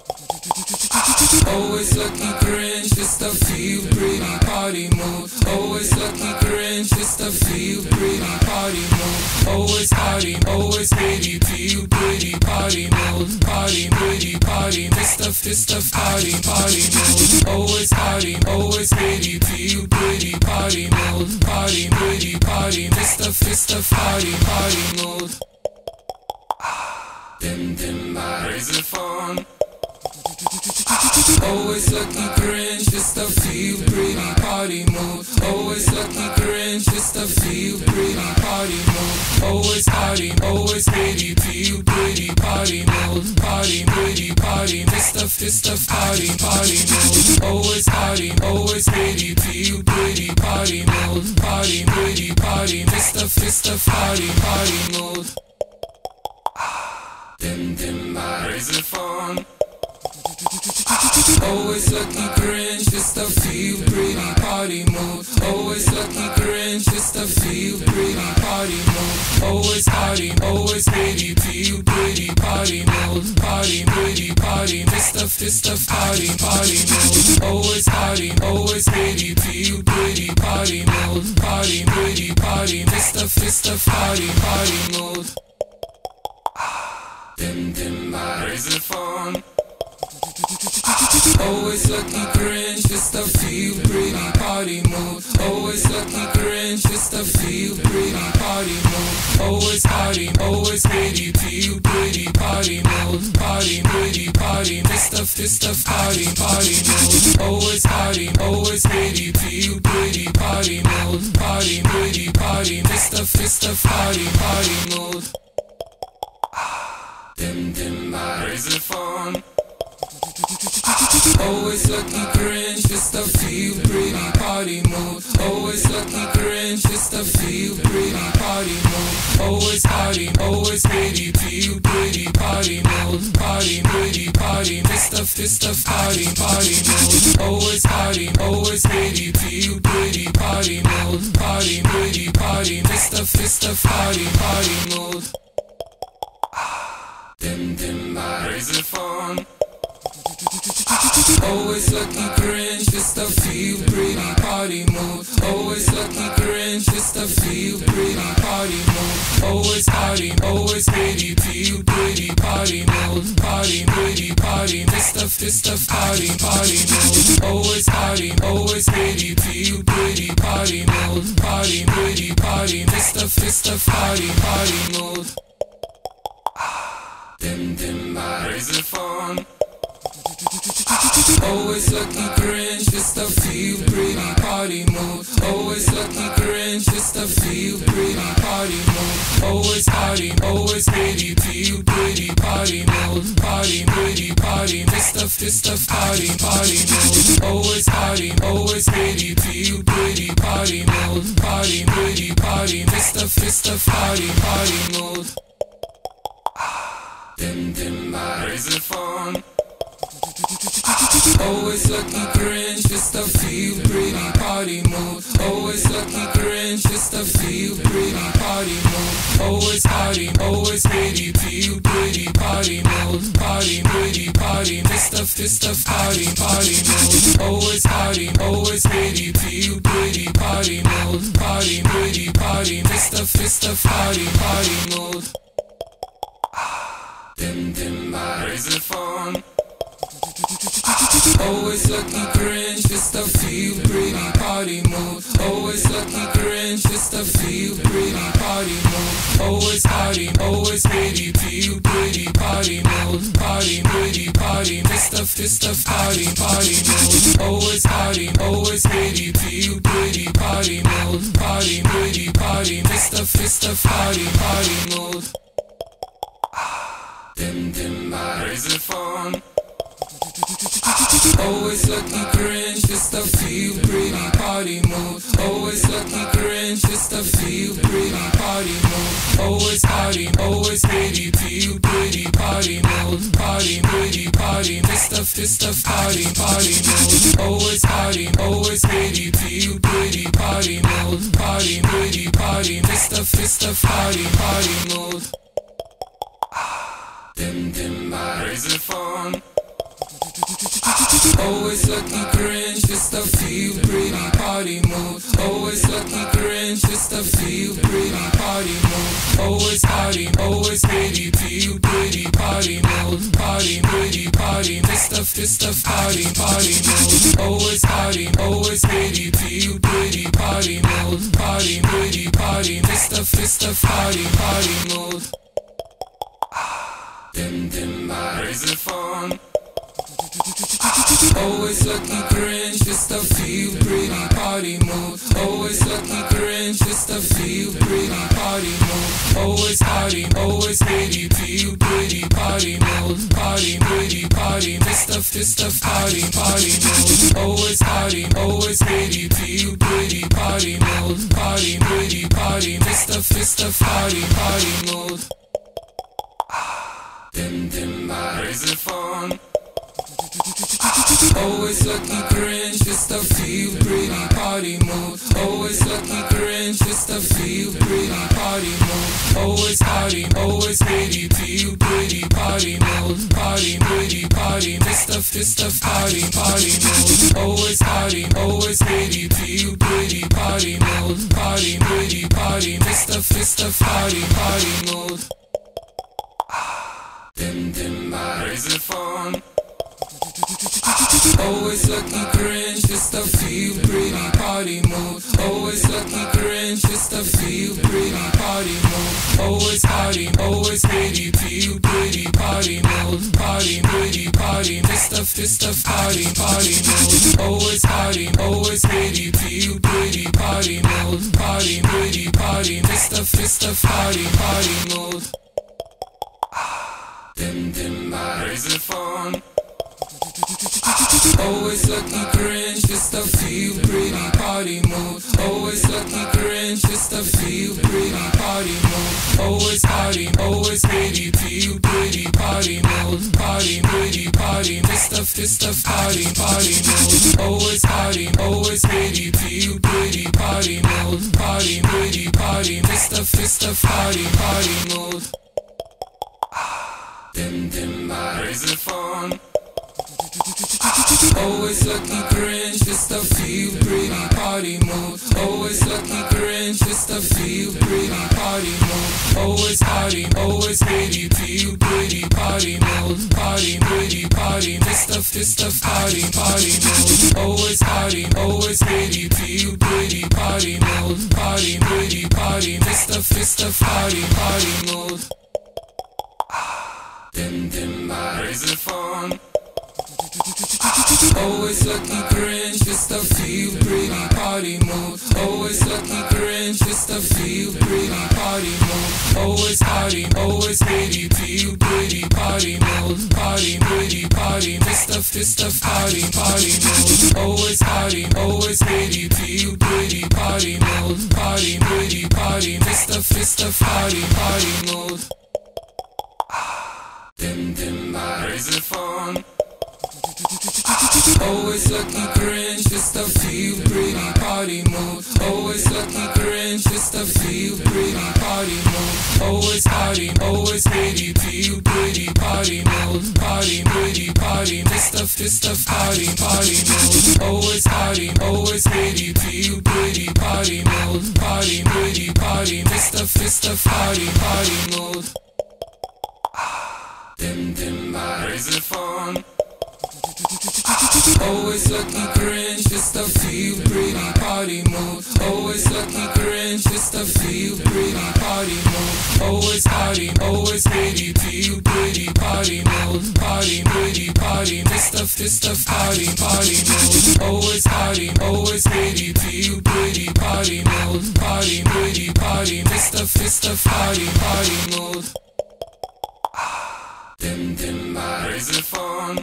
Always lucky cringe, just a feel pretty party mood. Always lucky cringe, just a feel pretty party mood. Always party, always pretty, feel pretty party mood. Party, pretty party, Mister Mister Party, party mood. Always party, always pretty, feel pretty party mood. Party, pretty party, Mister Mister Party, party mood. Dim dim razor phone. Always lucky cringe, just a feel pretty party mood. Always lucky cringe, just a feel pretty party mood. Always party, always pretty, feel pretty party mood. Party, pretty party, Mister Mister party, party mood. Always party, always pretty, feel pretty party mood. Party, pretty party, Mister Mister party, party mood. Dim dim razor phone. Always lucky cringe, just a feel pretty party mood. Always lucky cringe, just a feel pretty party mood. Always party, always pretty, feel pretty party mood. Party, pretty party, Mister Mister party, party mood. Always party, always pretty, feel pretty party mood. Party, pretty party, Mister Mister party, party mood. Dim dim razor phone. Always lucky cringe, just a feel pretty party mood. Always lucky cringe, just a feel pretty party mood. Always party, always pretty, feel pretty party mood. Party, pretty party, Mister Mister party, party mood. Always party, always pretty, feel pretty party mood. Party, pretty party, Mister Mister party, party mood. Dim dim razor phone. Always lucky cringe, just a feel pretty party mood. Always lucky cringe, just a feel pretty party mood. Always party, always pretty, feel pretty party mood. Party, pretty party, Mister Mister party, party mood. Always party, always pretty, feel pretty party mood. Party, pretty party, Mister Mister party, party mood. Dim dim razor phone. Always lucky cringe, just a feel pretty party mood. Always lucky cringe, just a feel pretty party mood. Always party, always pretty, feel pretty party mood. Party, pretty party, Mister Mister party, party mood. Always party, always pretty, feel pretty party mood. Party, pretty party, Mister Mister party, party mood. Dim dim razor phone. Always lucky cringe, just a feel pretty party mood. Always lucky cringe, just a feel pretty party mood. Always party, always pretty, feel pretty party mood. Party, pretty party, Mister Mister party, party mood. Always party, always pretty, feel pretty party mood. Party, pretty party, Mister Mister party, party mood. Dim dim razor phone. Always lucky cringe, just a feel pretty party mood. Always lucky cringe, just a feel pretty party mood. Always party, always pretty, feel pretty party mood. Party, pretty party, Mister Mister party, party mood. Always party, always pretty, feel pretty party mood. Party, pretty party, Mister Mister party, party mood. Dim dim razor phone. Always lucky cringe, just a feel pretty party mood. Always lucky cringe, just a feel pretty party mood. Always party, always pretty, feel pretty party mood. Party, pretty party, Mister Mister party, party mood. Always party, always pretty, feel pretty party mood. Party, pretty party, Mister Mister party, party mood. Dim dim razor phone. Always lucky cringe, just a feel pretty party mood. Always lucky cringe, just a feel pretty party mood. Always party, always pretty, feel pretty party mood. Party, pretty party, Mister Mister party, party mood. Always party, always pretty, feel pretty party mood. Party, pretty party, Mister Mister party, party mood. Dim dim razor phone. Always lucky cringe, just a feel pretty party mood. Always lucky cringe, just a feel pretty party mood. Always party, always pretty, feel pretty party mood. Party, pretty party, Mister Mister party, party mood. Always party, always pretty, feel pretty party mood. Party, pretty party, Mister Mister party, party mood. Dim dim my crazy phone. Always lucky cringe, just to feel pretty party mood. Always lucky cringe, just to feel pretty party mood. Always party, always pretty, feel pretty party mood. Party, pretty party, this stuff, this stuff, party, party mood. Always party, always pretty, feel pretty party mood. Party, pretty party, this stuff, this stuff, party, party mood. Dim dim my crazy phone. Always lucky cringe, just to feel pretty party mood. Always lucky cringe, just to feel pretty party mood. Always party, always pretty, feel pretty party mood. Party, pretty party, this stuff, this stuff, party, party mood. Always party, always pretty, feel pretty party mood. Party, pretty party, this stuff, this stuff, party, party mood. Dim dim my crazy phone. Always lucky cringe, just to feel pretty party mood. Always lucky cringe, just to feel pretty party mood. Always party, always pretty, feel pretty party mood. Party, pretty party, this stuff, this stuff, party, party mood. Always party, always pretty, feel pretty party mood. Party, pretty party, this stuff, this stuff, party, party mood. Dim dim my crazy phone. Always lucky cringe, just to feel pretty party mood. Always lucky cringe, just to feel pretty party mood. Always party, always pretty, feel pretty party mood. Party, pretty party, this stuff, this stuff, party, party mood. Always party, always pretty, feel pretty party mood. Party, pretty party, this stuff, this stuff, party, party mood. Dim dim my crazy phone. Always lucky cringe, just to feel pretty party mood. Always lucky cringe, just to feel pretty party mood. Always party, always pretty, feel pretty party mood. Party, pretty party, this stuff, this stuff, party, party mood. Always party, always pretty, feel pretty party mood. Party, pretty party, this stuff, this stuff, party, party mood. Dim dim my crazy phone. Always lucky cringe, just to feel pretty party mood. Always lucky cringe, just to feel pretty party mood. Always party, always pretty, feel pretty party mood. Party, pretty party, this stuff, this stuff, party, party mood. Always party, always pretty, feel pretty party mood. Party, pretty party, this stuff, this stuff, party, party mood. Dim dim my crazy phone. Always lucky cringe, just to feel pretty party mood. Always lucky cringe, just to feel pretty party mood. Always party, always pretty, feel pretty party mood. Party, pretty party, this stuff, this stuff, party, party mood. Always party, always pretty, feel pretty party mood. Party, pretty party, this stuff, this stuff, party, party mood. Dim dim my crazy phone. Always lucky cringe, just to feel pretty party mood. Always lucky cringe, just to feel pretty party mood. Always party, always pretty, feel pretty party mood. Party, pretty party, this stuff, this stuff, party, party mood. Always party, always pretty, feel pretty party mood. Party, pretty party, this stuff, this stuff, party, party mood. Dim dim my crazy phone.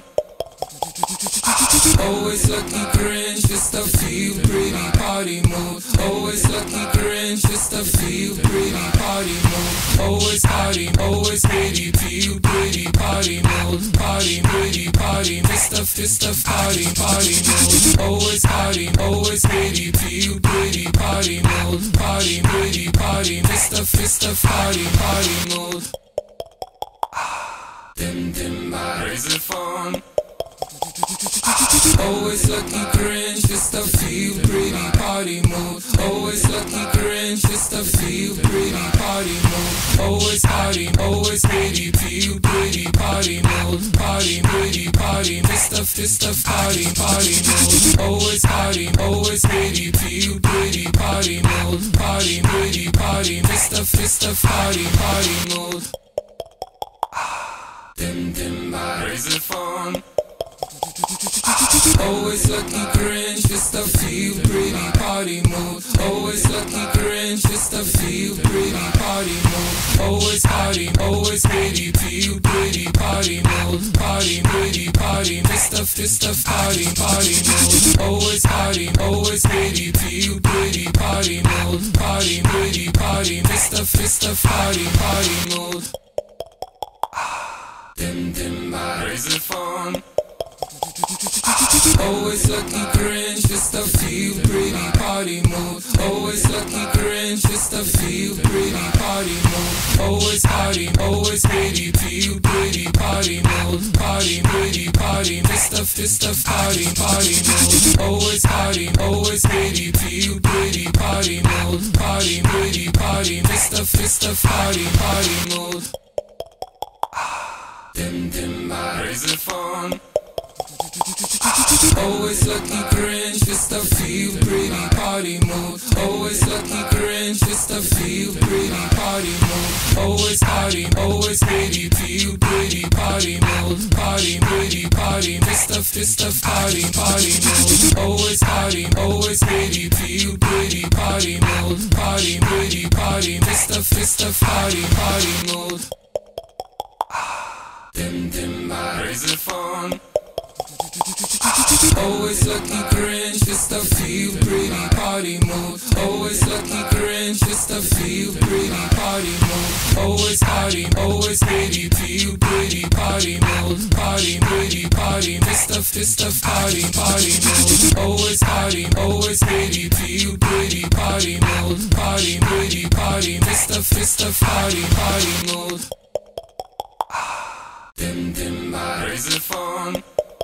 Always lucky cringe, just to feel pretty party mood. Always lucky cringe, just to feel pretty party mood. Always party, always pretty, feel pretty party mood. Party, pretty party, this stuff, this stuff, party, party mood. Always party, always pretty, feel pretty party mood. Party, pretty party, this stuff, this stuff, party, party mood. Dim dim my crazy phone. Always lucky cringe, just to feel pretty party mood. Always lucky cringe, just to feel pretty party mood. Always party, always pretty, feel pretty party mood. Party, pretty party, this stuff, this stuff, party, party mood. Always party, always pretty, feel pretty party mood. Party, pretty party, this stuff, this stuff, party, party mood. Is it fun? Always lucky cringe, just a feel pretty party mood. Always lucky cringe, just a feel pretty party mood. Always party, always pretty, feel pretty party mood. Party, pretty party, this stuff, this stuff, party, party mood. Always party, always pretty, feel pretty party mood. Party, pretty party, this stuff, this stuff, party, party mood. Dim dim bar, is it fun? Always lucky cringe, just a feel pretty party mood. Always lucky cringe, just a feel pretty party mood. Always party, always pretty, feel pretty party mood. Party, pretty party, this stuff, this stuff, party, party mood. Always party, always pretty, feel pretty party mood. Party, pretty party, this stuff, this stuff, party, party mood. Dim dim bar, is it fun? Always lucky cringe, just a feel pretty party mood. Always lucky cringe, just a feel pretty party mood. Always party, always pretty, feel pretty party mood. Party, pretty party, this stuff, this stuff, party, party mood. Always party, always pretty, feel pretty party mood. Party, pretty party, this stuff, this stuff, party, party mood. Dim dim bar, is it fun? Always lucky cringe, just a feel pretty party mood. Always lucky cringe, just a feel pretty party mood. Always party, always pretty, feel pretty party mood. Party, pretty party, this stuff, this stuff, party, party mood. Always party, always pretty, feel pretty party mood. Party, pretty party, this stuff, this stuff, party, party mood. Dim dim bar, is it fun?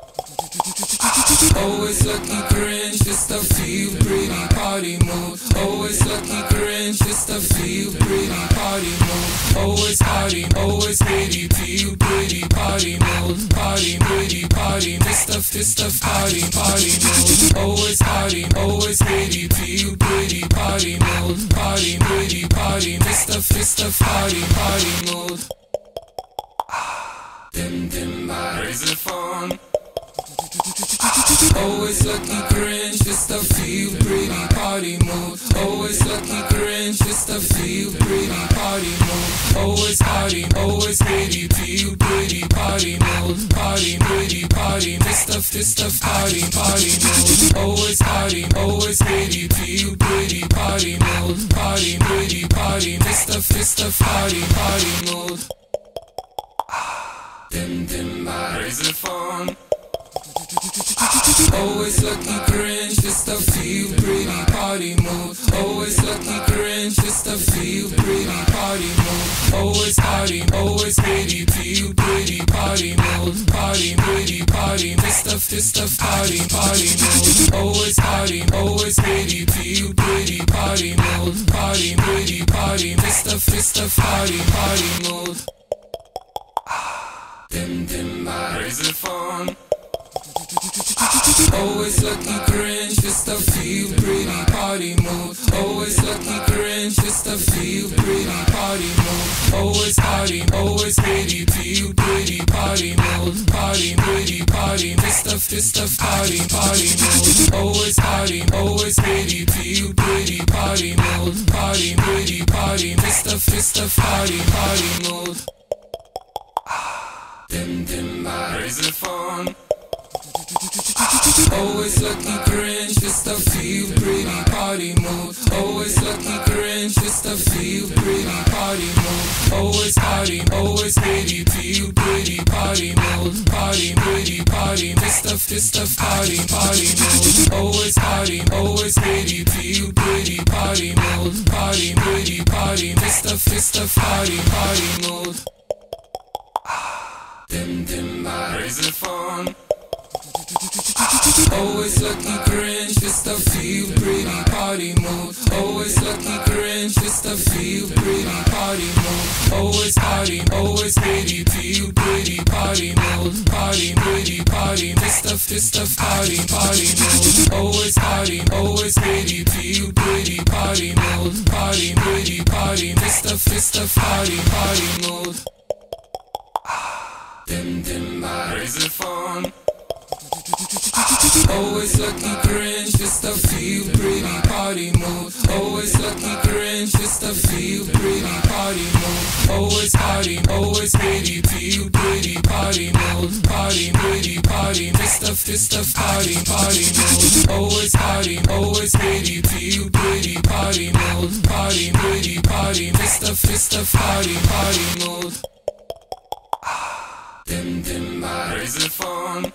Always lucky cringe, just a feel pretty party mood. Always lucky cringe, just a feel pretty party mood. Always party, always pretty, feel pretty party mood. Party, pretty party, this stuff, this stuff, party, party mood. Always party, always pretty, feel pretty party mood. Party, pretty party, this stuff, this stuff, party, party mood. Dim dim bar, is it fun? Always lucky cringe, just a feel pretty party mood. Always lucky cringe, just a feel pretty party mood. Always party, always pretty, feel pretty party mood. Party, pretty party, this stuff, this stuff, party, party mood. Always party, always pretty, feel pretty party mood. Party, pretty party, this stuff, this stuff, party, party mood. Dim dim bar, is it fun? Always lucky cringe, just a feel pretty party mood. Always lucky cringe, just a feel pretty party mood. Always party, always pretty, feel pretty party mood. Party, pretty party, this stuff, this stuff, party, party mood. Always party, always pretty, feel pretty party mood. Party, pretty party, this stuff, this stuff, party, party mood. Dim dim bar, is it fun? Always lucky cringe, just a feel pretty party mood. Always lucky cringe, just a feel pretty party mood. Always party, always pretty, feel pretty party mood. Party, pretty party, this stuff, this stuff, party, party mood. Always party, always pretty, feel pretty party mood. Party, pretty party, this stuff, this stuff, party, party mood. Dim dim bar, is it fun? Always lucky cringe, just a feel pretty party mood. Always lucky cringe, just a feel pretty party mood. Always party, always pretty, feel pretty party mood. Party, pretty party, this stuff, this stuff, party, party mood. Always party, always pretty, feel pretty party mood. Party, pretty party, this stuff, this stuff, party, party mood. Dim dim bar, is it fun? Always lucky cringe, just a feel pretty party mood. Always lucky cringe, just a feel pretty party mood. Always party, always pretty, feel pretty party mood. Party, pretty party, this stuff, this stuff, party, party mood. Always party, always pretty, feel pretty party mood. Party, pretty party, this stuff, this stuff, party, party mood. Dim dim my razor phone. Always lucky cringe, just to feel pretty party mode. Always lucky cringe, just to feel pretty party mode. Always party, always pretty, feel pretty party mode. Party, pretty party, this stuff, this stuff, party, party mode. Always party, always pretty, feel pretty party mode. Party, pretty party, this stuff, this stuff, party, party mode. Dim dim my razor phone.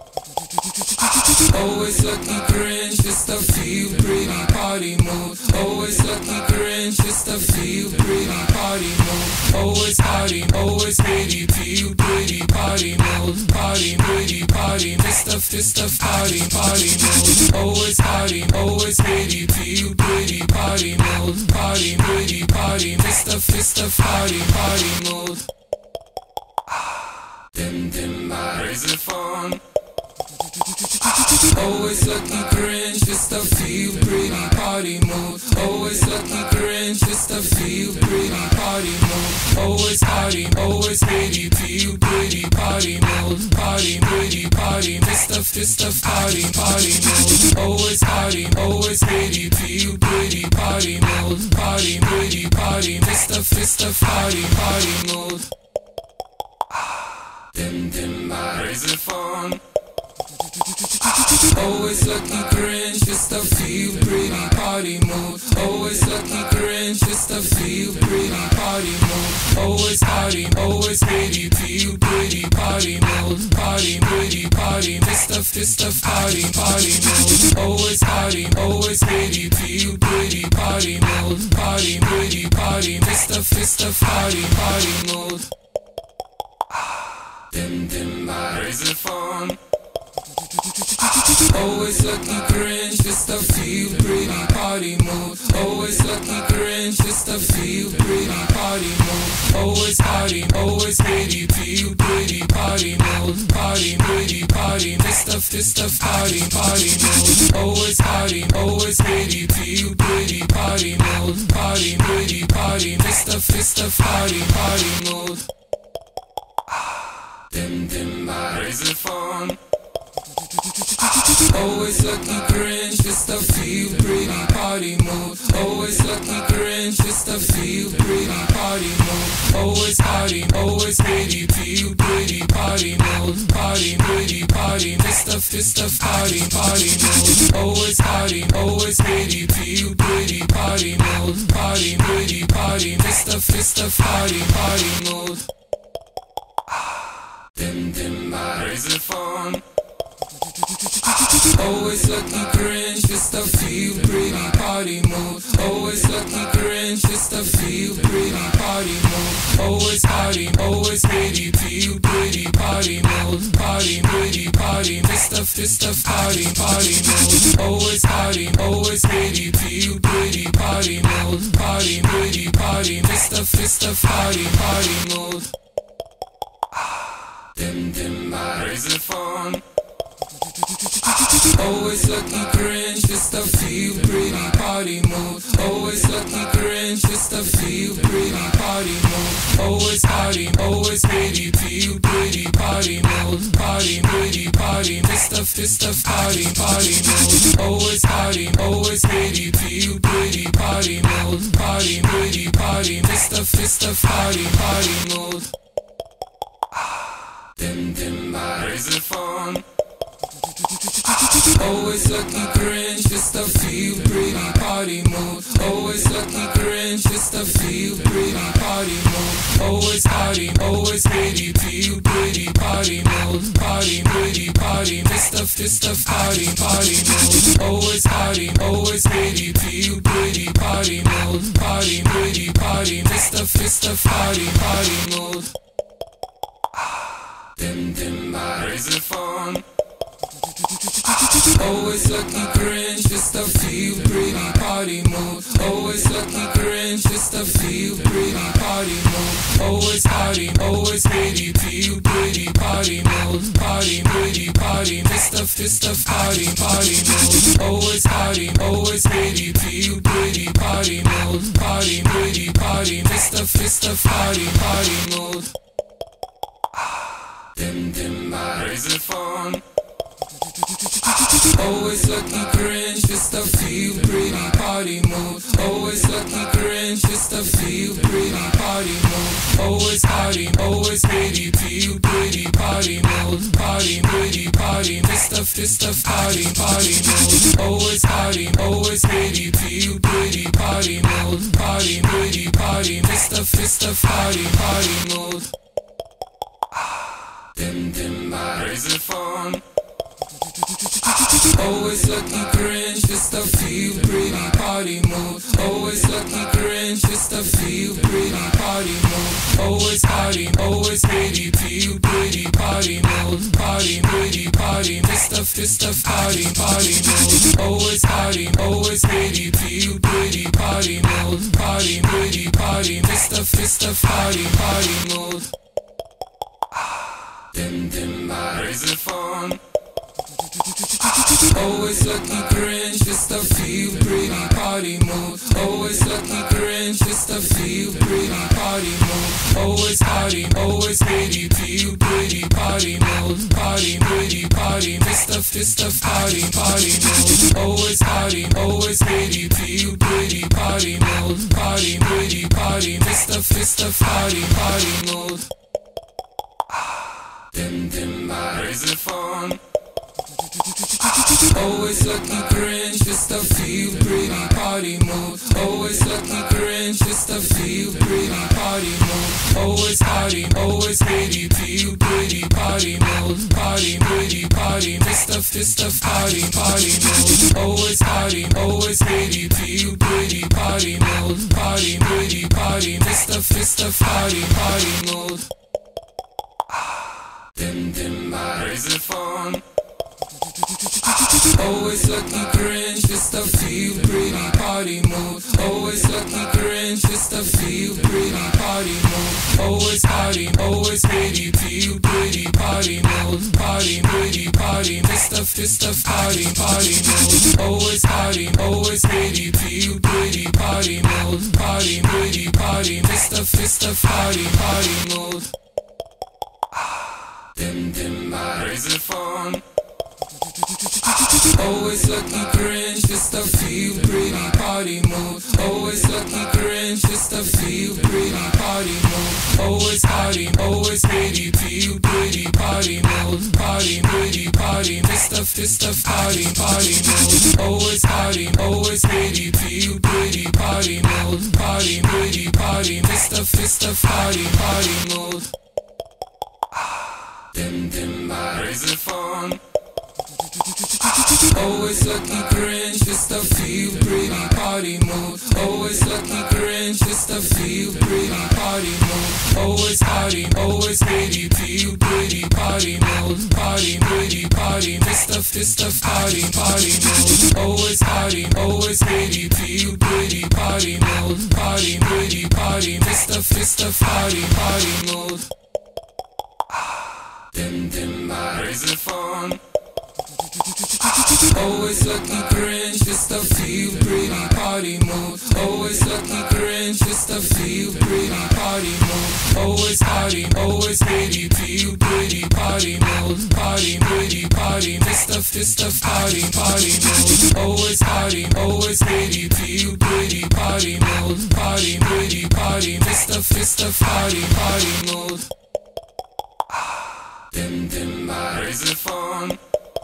Always lucky cringe, just to feel pretty party mode. Always lucky cringe, just to feel pretty party mode. Always party, always pretty, feel pretty party mode. Party, pretty party, this stuff, this stuff, party, party mode. Always party, always pretty, feel pretty party mode. Party, pretty party, this stuff, this stuff, party, party mode. Dim dim my razor phone. Always lucky cringe, just to feel pretty party mode. Always lucky cringe, just to feel pretty party mode. Always party, always pretty, feel pretty party mode. Party, pretty party, this stuff, this stuff, party, party mode. Always party, always pretty, feel pretty party mode. Party, pretty party, this stuff, this stuff, party, party mode. Dim dim my razor phone. Always lucky cringe, just to feel pretty party mode. Always lucky cringe, just to feel pretty party mode. Always party, always pretty, feel pretty party mode. Party, pretty party, this stuff, this stuff, party, party mode. Always party, always pretty, feel pretty party mode. Party, pretty party, this stuff, this stuff, party, party mode. Dim dim my razor phone. Always lucky cringe, just to feel pretty party mode. Always lucky cringe, just to feel pretty party mode. Always party, always pretty, feel pretty party mode. Party, pretty party, this stuff, this stuff, party, party mode. Always party, always pretty, feel pretty party mode. Party, pretty party, this stuff, this stuff, party, party mode. Dim dim my razor phone. Always lucky cringe, just to feel pretty party mode. Always lucky cringe, just to feel pretty party mode. Always party, always pretty, feel pretty party mode. Party, pretty party, this stuff, this stuff, party, party mode. Always party, always pretty, feel pretty party mode. Party, pretty party, this stuff, this stuff, party, party mode. Dim dim my razor phone. Always lucky cringe, just to feel pretty party mode. Always lucky cringe, just to feel pretty party mode. Always party, always pretty, feel pretty party mode. Party, pretty party, this stuff, this stuff, party, party mode. Always party, always pretty, feel pretty party mode. Party, pretty party, this stuff, this stuff, party, party mode. Dim dim my razor phone. Always lucky cringe, just to feel pretty party mode. Always lucky cringe, just to feel pretty party mode. Always party, always pretty, feel pretty party mode. Party, pretty party, this stuff, this stuff, party, party mode. Always party, always pretty, feel pretty party mode. Party, pretty party, this stuff, this stuff, party, party mode. Dim dim my razor phone. Always lucky cringe, just to feel pretty party mode. Always lucky cringe, just to feel pretty party mode. Always party, always pretty, feel pretty party mode. Party, pretty party, this stuff, this stuff, party, party mode. Always party, always pretty, feel pretty party mode. Party, pretty party, this stuff, this stuff, party, party mode. Dim dim my razor phone. Always lucky cringe, just to feel pretty party mode. Always lucky cringe, just to feel pretty party mode. Always party, always pretty, feel pretty party mode. Party, pretty party, this stuff, this stuff, party, party mode. Always party, always pretty, feel pretty party mode. Party, pretty party, this stuff, this stuff, party, party mode. Dim dim crazy fun. Always lucky cringe, just a feel pretty party mood. Always lucky cringe, just a feel pretty party mood. Always party, always pretty, feel pretty party mood. Party, pretty party, Mister Mister Party, party mood. Always party, always pretty, feel pretty party mood. Party, pretty party, Mister Mister Party, party mood. Dim dim crazy fun. Always lucky cringe, just a feel pretty party mood. Always lucky cringe, just a feel pretty party mood. Always party, always pretty, feel pretty party mood. Party, pretty party, Mister Mister Party, party mood. Always party, always pretty, feel pretty party mood. Party, pretty party, Mister Mister Party, party mood. Dim dim crazy fun. Always lucky cringe, just a feel pretty party mood. Always lucky cringe, just a feel pretty party mood. Always party, always pretty, feel pretty party mood. Party, pretty party, Mister Mister Party, party mood. Always party, always pretty, feel pretty party mood. Party, pretty party, Mister Mister Party, party mood. Dim dim crazy fun. Always lucky cringe, just a feel pretty party mood. Always lucky cringe, just a feel pretty party mood. Always party, always pretty, feel pretty party mood. Party, pretty party, Mister Mister Party, party mood. Always party, always pretty, feel pretty party mood. Party, pretty party, Mister Mister Party, party mood. Dim dim crazy fun. Always lucky cringe, just a feel pretty party mood. Always lucky cringe, just a feel pretty party mood. Always party, always pretty, feel pretty party mood. Party, pretty party, Mister Mister Party, party mood. Always party, always pretty, feel pretty party mood. Party, pretty party, Mister Mister Party, party mood. Dim dim crazy fun. Always lucky cringe, just a feel pretty party mood. Always lucky cringe, just a feel pretty party mood. Always party, always pretty, feel pretty party mood. Party, pretty party, Mister Mister Party, party mood. Always party, always pretty, feel pretty party mood. Party, pretty party, Mister Mister Party, party mood. Dim dim crazy fun. Always lucky cringe, just a feel pretty party mood. Always lucky cringe, just a feel pretty party mood. Always party, always pretty, feel pretty party mood. Party, pretty party, Mister Mister Party, party mood. Always party, always pretty, feel pretty party mood. Party, pretty party, Mister Mister Party, party mood. Dim dim crazy fun. Always lucky cringe, just a feel pretty party mood. Always lucky cringe, just a feel pretty party mood. Always party, always pretty, feel pretty party mood. Party, pretty party, Mister Mister Party, party mood. Always party, always pretty, feel pretty party mood. Party, pretty party, Mister Mister Party, party mood. Dim dim crazy fun.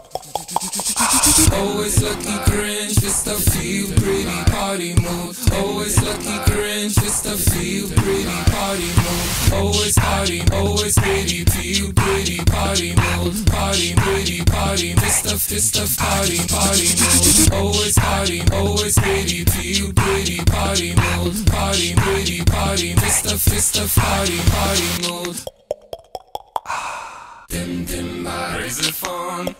Always lucky cringe, just a feel pretty party mood. Always lucky cringe, just a feel pretty party mood. Always party, always pretty, feel pretty party mood. Party, pretty party, Mister Mister Party, party mood. Always party, always pretty, feel pretty party mood. Party, pretty party, Mister Mister Party, party mood. Dim dim crazy fun.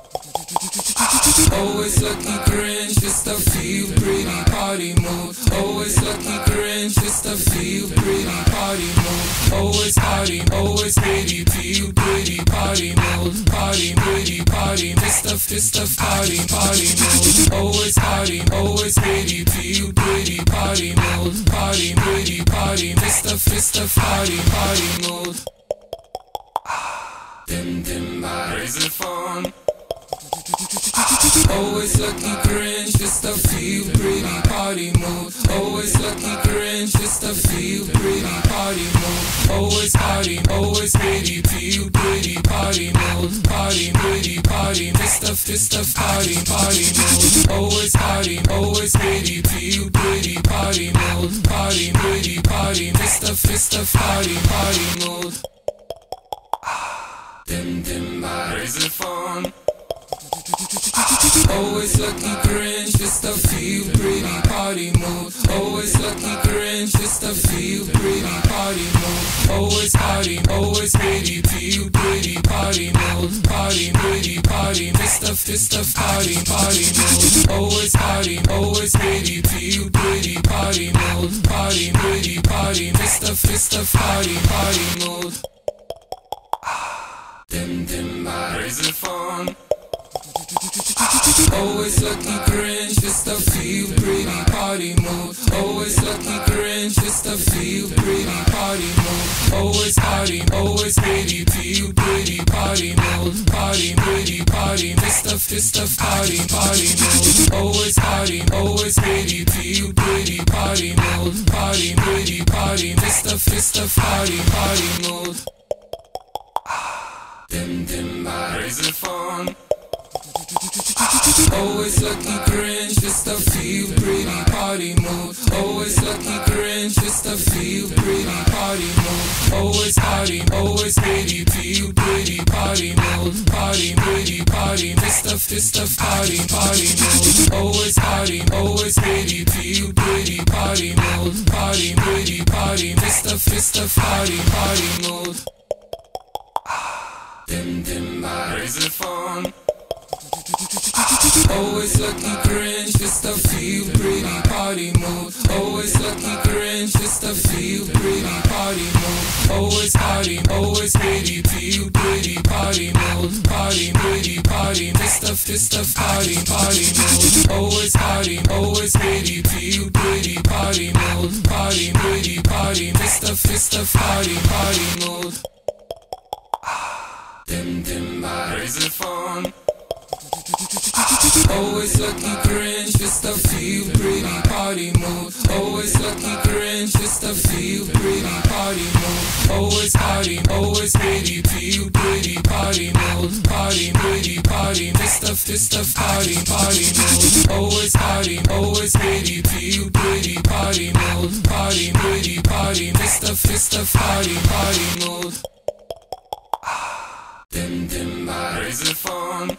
Always lucky cringe, just a feel pretty party mood. Always lucky cringe, just a feel pretty party mood. Always party, always pretty, feel pretty party mood. Party, pretty party, Mister Mister Party, party mood. Always party, always pretty, feel pretty party mood. Party, pretty party, Mister Mister Party, party mood. Dim dim my crazy phone. Always lucky cringe, just to feel pretty party mood. Always lucky cringe, just to feel pretty party mood. Always party, always pretty, feel pretty party mood. Party, pretty party, just a fist of party, party mood. Always party, always pretty, feel pretty party mood. Party, pretty party, just a fist of party, party mood. Dim dim my crazy phone. Always lucky cringe, just to feel pretty party mood. Always lucky cringe, just to feel pretty party mood. Always party, always pretty, feel pretty party mood. Party, pretty party, just a fist of party, party mood. Always party, always pretty, feel pretty party mood. Party, pretty party, just a fist of party, party mood. Dim dim my crazy phone. Always lucky cringe, just to feel pretty party mood. Always lucky cringe, just to feel pretty party mood. Always party, always pretty, feel pretty party mood. Party, pretty party, just a fist of party, party mood. Always party, always pretty, feel pretty party mood. Party, pretty party, just a fist of party, party mood. Dim dim my crazy phone. Always lucky cringe, just to feel pretty party mood. Always lucky cringe, just to feel pretty party mood. Always party, always pretty, feel pretty party mood. Party, pretty party, just a fist of party, party mood. Always party, always pretty, feel pretty party mood. Party, pretty party, just a fist of party, party mood. Dim dim my crazy phone. Always lucky cringe, just to feel pretty party mood. Always lucky cringe, just to feel pretty party mood. Always party, always pretty, feel pretty party mood. Party, pretty party, just a fist of party, party mood. Always party, always pretty, feel pretty party mood. Party, pretty party, just a fist of party, party mood. Dim dim my crazy phone. Always lucky cringe, just to feel pretty party mood. Always lucky cringe, just to feel pretty party mood. Always party, always pretty, feel pretty party mood. Party, pretty party, just a fist of party, party mood. Always party, always pretty, feel pretty party mood. Party, pretty party, just a fist of party, party mood. Dim dim my crazy phone.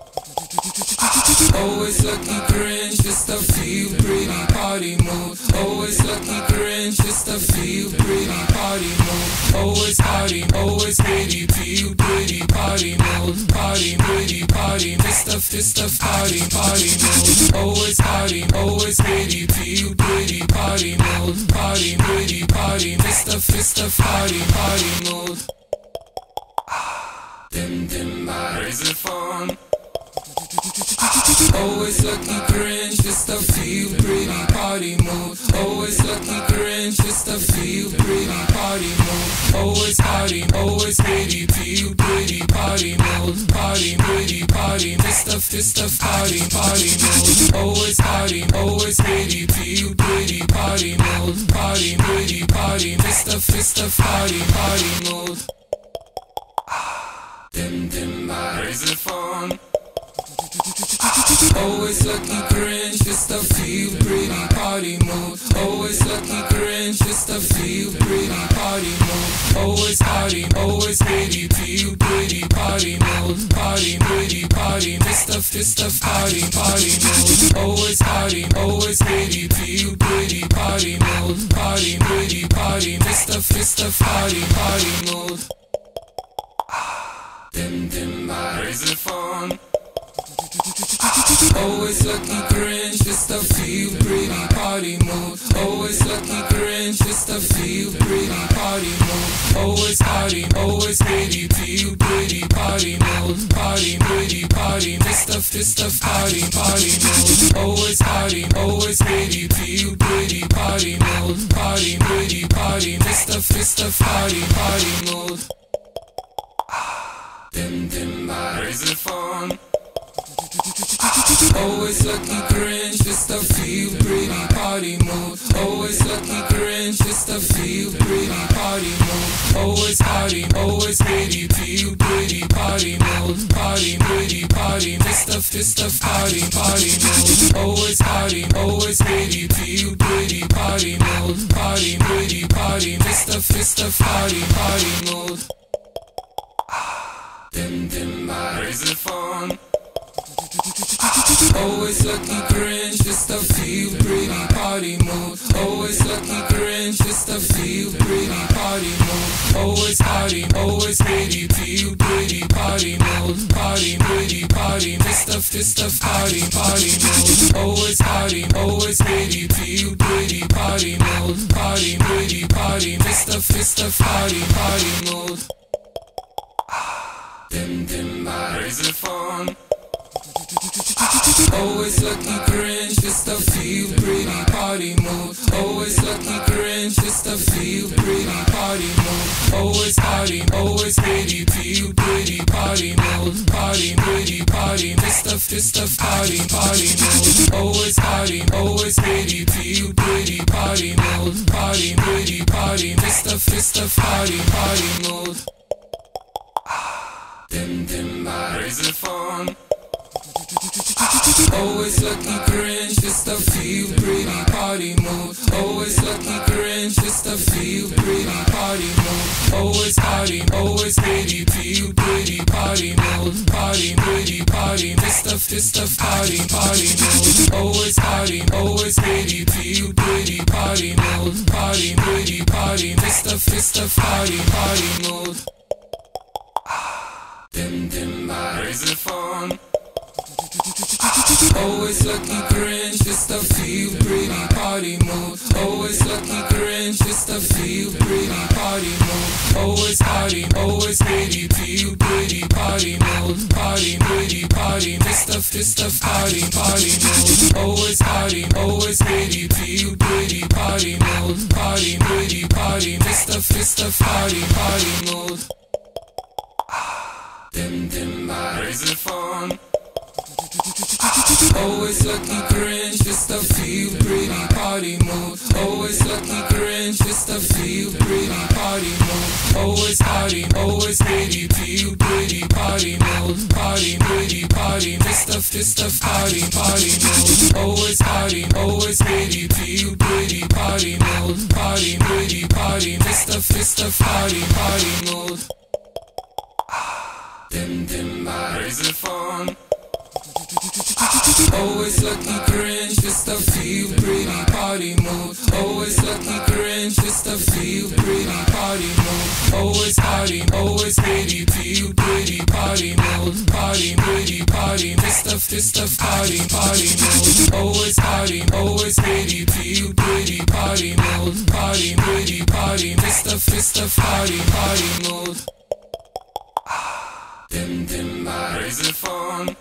Always lucky cringe, just to feel pretty party mood. Always lucky cringe, just to feel pretty party mood. Always party, always pretty, feel pretty party mood. Party, pretty party, just a fist of party, party mood. Always party, always pretty, feel pretty party mood. Party, pretty party, just a fist of party, party mood. Dim dim my crazy phone. Always lucky cringe, just to feel pretty party mood. Always lucky cringe, just to feel pretty party mood. Always party, always pretty, feel pretty party mood. Party, pretty party, just a fist of party, party mood. Always party, always pretty, feel pretty party mood. Party, pretty party, just a fist of party, party mood. Dim dim my crazy phone. Always lucky cringe, just to feel pretty party mood. Always lucky cringe, just to feel pretty party mood. Always party, always pretty, feel pretty party mood. Party, pretty party, just a fist of party, party mood. Always party, always pretty, feel pretty party mood. Party, pretty party, just a fist of party, party mood. Dim dim my crazy phone. Always lucky cringe, just to feel pretty party mood. Always lucky cringe, just to feel pretty party mood. Always party, always pretty, feel pretty party mood. Party, pretty party, just a fist of party, party mood. Always party, always pretty, feel pretty party mood. Party, pretty party, just a fist of party, party mood. Dim dim raise phone. Always lucky cringe, just a feel pretty party mood. Always lucky cringe, just a feel pretty party mood. Always party, always pretty, feel pretty party mood. Party, pretty party, Mister Mister Party, party mood. Always party, always pretty, feel pretty party mood. Party, pretty party, Mister Mister Party, party mood. Dim dim raise phone. Always lucky cringe, just a feel pretty party mood. Always lucky cringe, just a feel pretty party mood. Always party, always pretty, feel pretty party mood. Party, pretty party, Mister Mister Party, party mood. Always party, always pretty, feel pretty party mood. Party, pretty party, Mister Mister Party, party mood. Dim dim raise phone. Always lucky cringe, just a feel pretty party mood. Always lucky cringe, just a feel pretty party mood. Always party, always pretty, feel pretty party mood. Party, pretty party, Mister Mister Party, party mood. Always party, always pretty, feel pretty party mood. Party, pretty party, Mister Mister Party, party mood. Dim dim raise phone. Always lucky cringe, just a feel pretty party mood. Always lucky cringe, just a feel pretty party mood. Always party, always pretty, feel pretty party mood. Party, pretty party, Mister Mister Party, party mood. Always party, always pretty, feel pretty party mood. Party, pretty party, Mister Mister Party, party mood. Dim dim raise phone. Always lucky cringe, just a feel pretty party mood. Always lucky cringe, just a feel pretty party mood. Always party, always pretty, feel pretty party mood. Party, pretty party, Mister Mister Party, party mood. Always party, always pretty, feel pretty party mood. Party, pretty party, Mister Mister Party, party mood. Dim dim raise phone. Always lucky cringe, just a feel pretty party mood. Always lucky cringe, just a feel pretty party mood. Always party, always pretty, feel pretty party mood. Party, pretty party, Mister Mister Party, party mood. Always party, always pretty, feel pretty party mood. Party, pretty party, Mister Mister Party, party mood. Dim dim raise phone. Always lucky cringe, just a feel pretty party mood. Always lucky cringe, just a feel pretty party mood. Always party, always pretty, feel pretty party mood. Party, pretty party, Mister Mister Party, party mood. Always party, always pretty, feel pretty party mood. Party, pretty party, Mister Mister Party, party mood. Dim dim raise phone.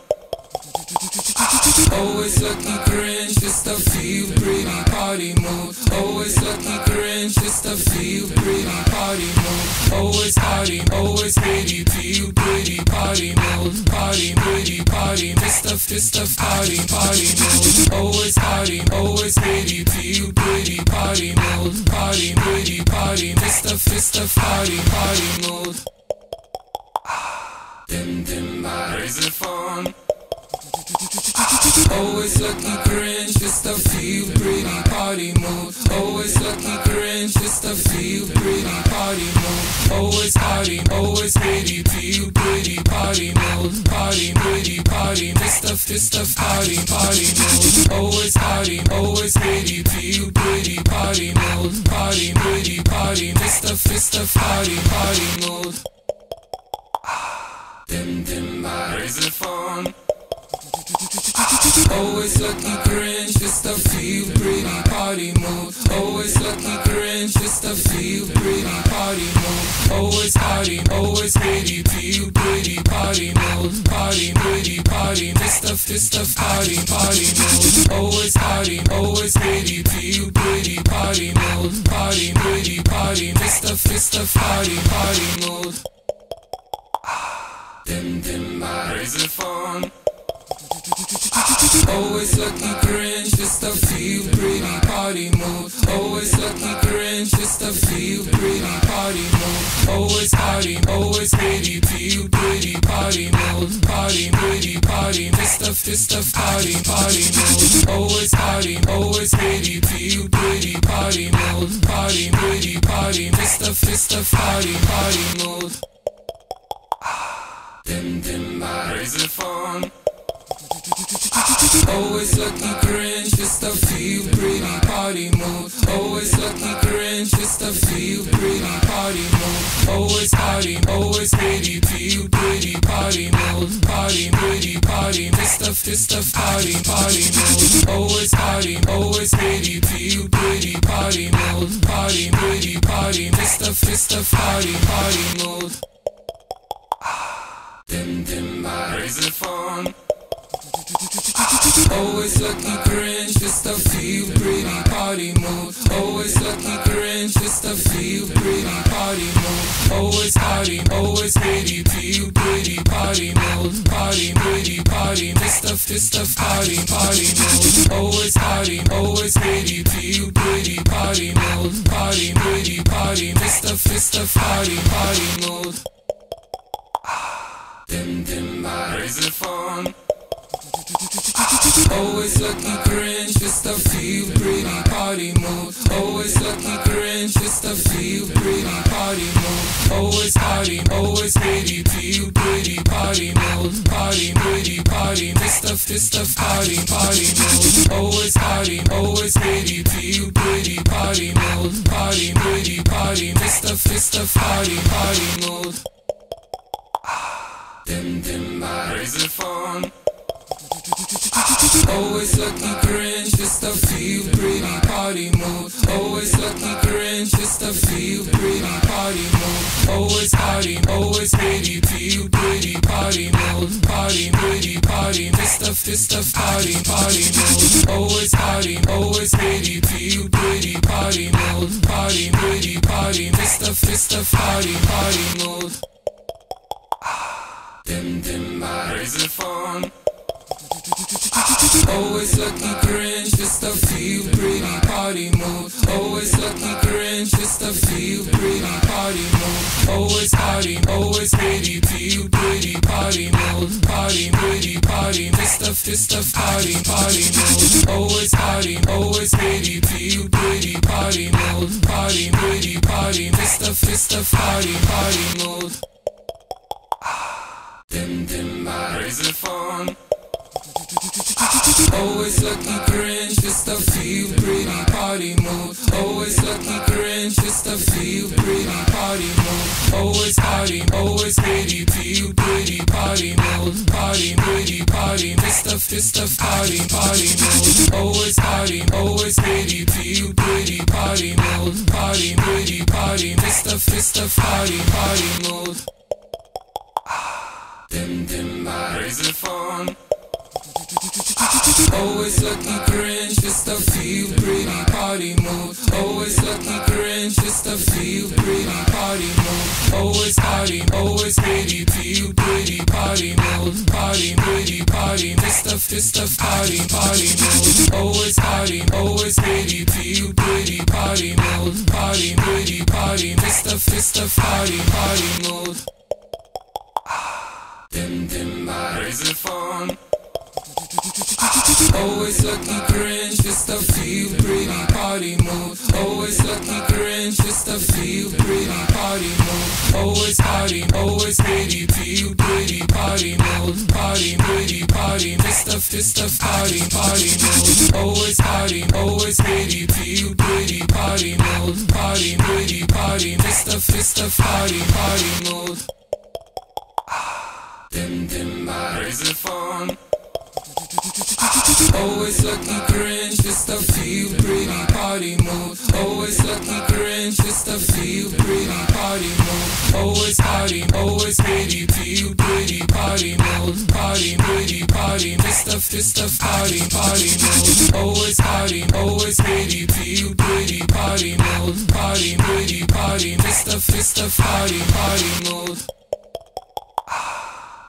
Always lucky cringe, just a feel pretty party mood. Always lucky cringe, just a feel pretty party mood. Always party, always pretty, feel pretty party mood. Party, pretty party, Mister Mister Party, party mood. Always party, always pretty, feel pretty party mood. Party, pretty party, Mister Mister Party, party mood. Dim dim raise phone. Always lucky cringe, just a feel pretty party mood. Always lucky cringe, just a feel pretty party mood. Always party, always pretty, feel pretty party mood. Party, pretty party, Mister Mister Party, party mood. Always party, always pretty, feel pretty party mood. Party, pretty party, Mister Mister Party, party mood. Dim dim raise phone. Always lucky cringe, just a feel pretty party mood. Always lucky cringe, just a feel pretty party mood. Always party, always pretty, feel pretty party mood. Party, pretty party, Mister Mister Party, party mood. Always party, always pretty, feel pretty party mood. Party, pretty party, Mister Mister Party, party mood. Dim dim my razor phone. Always lucky cringe, just a feel pretty party mood. Always lucky cringe, just a feel pretty party mood. Always party, always pretty, feel pretty party mood. Party, pretty party, this stuff, this stuff, party, party mood. Always party, always pretty, feel pretty party mood. Party, pretty party, this stuff, this stuff, party, party mood. Dim dim my razor phone. Always lucky cringe, just a feel pretty party mood. Always lucky cringe, just a feel pretty party mood. Always party, always pretty, feel pretty party mood. Party, pretty party, this stuff, this stuff, party, party mood. Always party, always pretty, feel pretty party mood. Party, pretty party, this stuff, this stuff, party, party mood. Dim dim my razor phone. Always lucky cringe, just a feel pretty party mood. Always lucky cringe, just a feel pretty party mood. Always party, always pretty, feel pretty party mood. Party, pretty party, this stuff, this stuff, party, party mood. Always party, always pretty, feel pretty party mood. Party, pretty party, this stuff, this stuff, party, party mood. Dim dim my razor phone. Always lucky cringe, just a feel pretty party mood. Always lucky cringe, just a feel pretty party mood. Always party, always pretty, feel pretty party mood. Party, pretty party, this stuff, this stuff, party, party mood. Always party, always pretty, feel pretty party mood. Party, pretty party, this stuff, this stuff, party, party mood. Dim dim my razor phone. Always lucky cringe, just a feel pretty party mood. Always lucky cringe, just a feel pretty party mood. Always party, always pretty, feel pretty party mood. Party, pretty party, this stuff, this stuff, party, party mood. Always party, always pretty, feel pretty party mood. Party, pretty party, this stuff, this stuff, party, party mood. Dim dim my razor phone. Always lucky cringe, just a feel pretty party mood. Always lucky cringe, just a feel pretty party mood. Always party, always pretty, feel pretty party mood. Party, pretty party, this stuff, this stuff, party, party mood. Always party, always pretty, feel pretty party mood. Party, pretty party, this stuff, this stuff, party, party mood. Dim dim my razor phone. Always lucky cringe, just a feel pretty party mood. Always lucky cringe, just a feel pretty party mood. Always party, always pretty, feel pretty party mood. Party, pretty party, this stuff, this stuff, party, party mood. Always party, always pretty, feel pretty party mood. Party, pretty party, this stuff, this stuff, party, party mood. Dim dim my razor phone. Always lucky cringe, just a feel pretty party mood. Always lucky cringe, just a feel pretty party mood. Always party, always pretty, feel pretty party mood. Party, pretty party, this stuff, this stuff, party, party mood. Always party, always pretty, feel pretty party mood. Party, pretty party, this stuff, this stuff, party, party mood. Dim dim my razor phone. Always lucky cringe, just a feel pretty party mood. Always lucky cringe, just a feel pretty party mood. Always party, always pretty, feel pretty party mood. Party, pretty party, this stuff, this stuff, party, party mood. Always party, always pretty, feel pretty party mood. Party, pretty party, this stuff, this stuff, party, party mood. Dim dim my razor phone. Always lucky cringe, just a feel pretty party mood. Always lucky cringe, just a feel pretty party mood. Always party, always pretty, feel pretty party mood. Party, pretty party, this stuff, this stuff, party, party mood. Always party, always pretty, feel pretty party mood. Party, pretty party, this stuff, this stuff, party, party mood.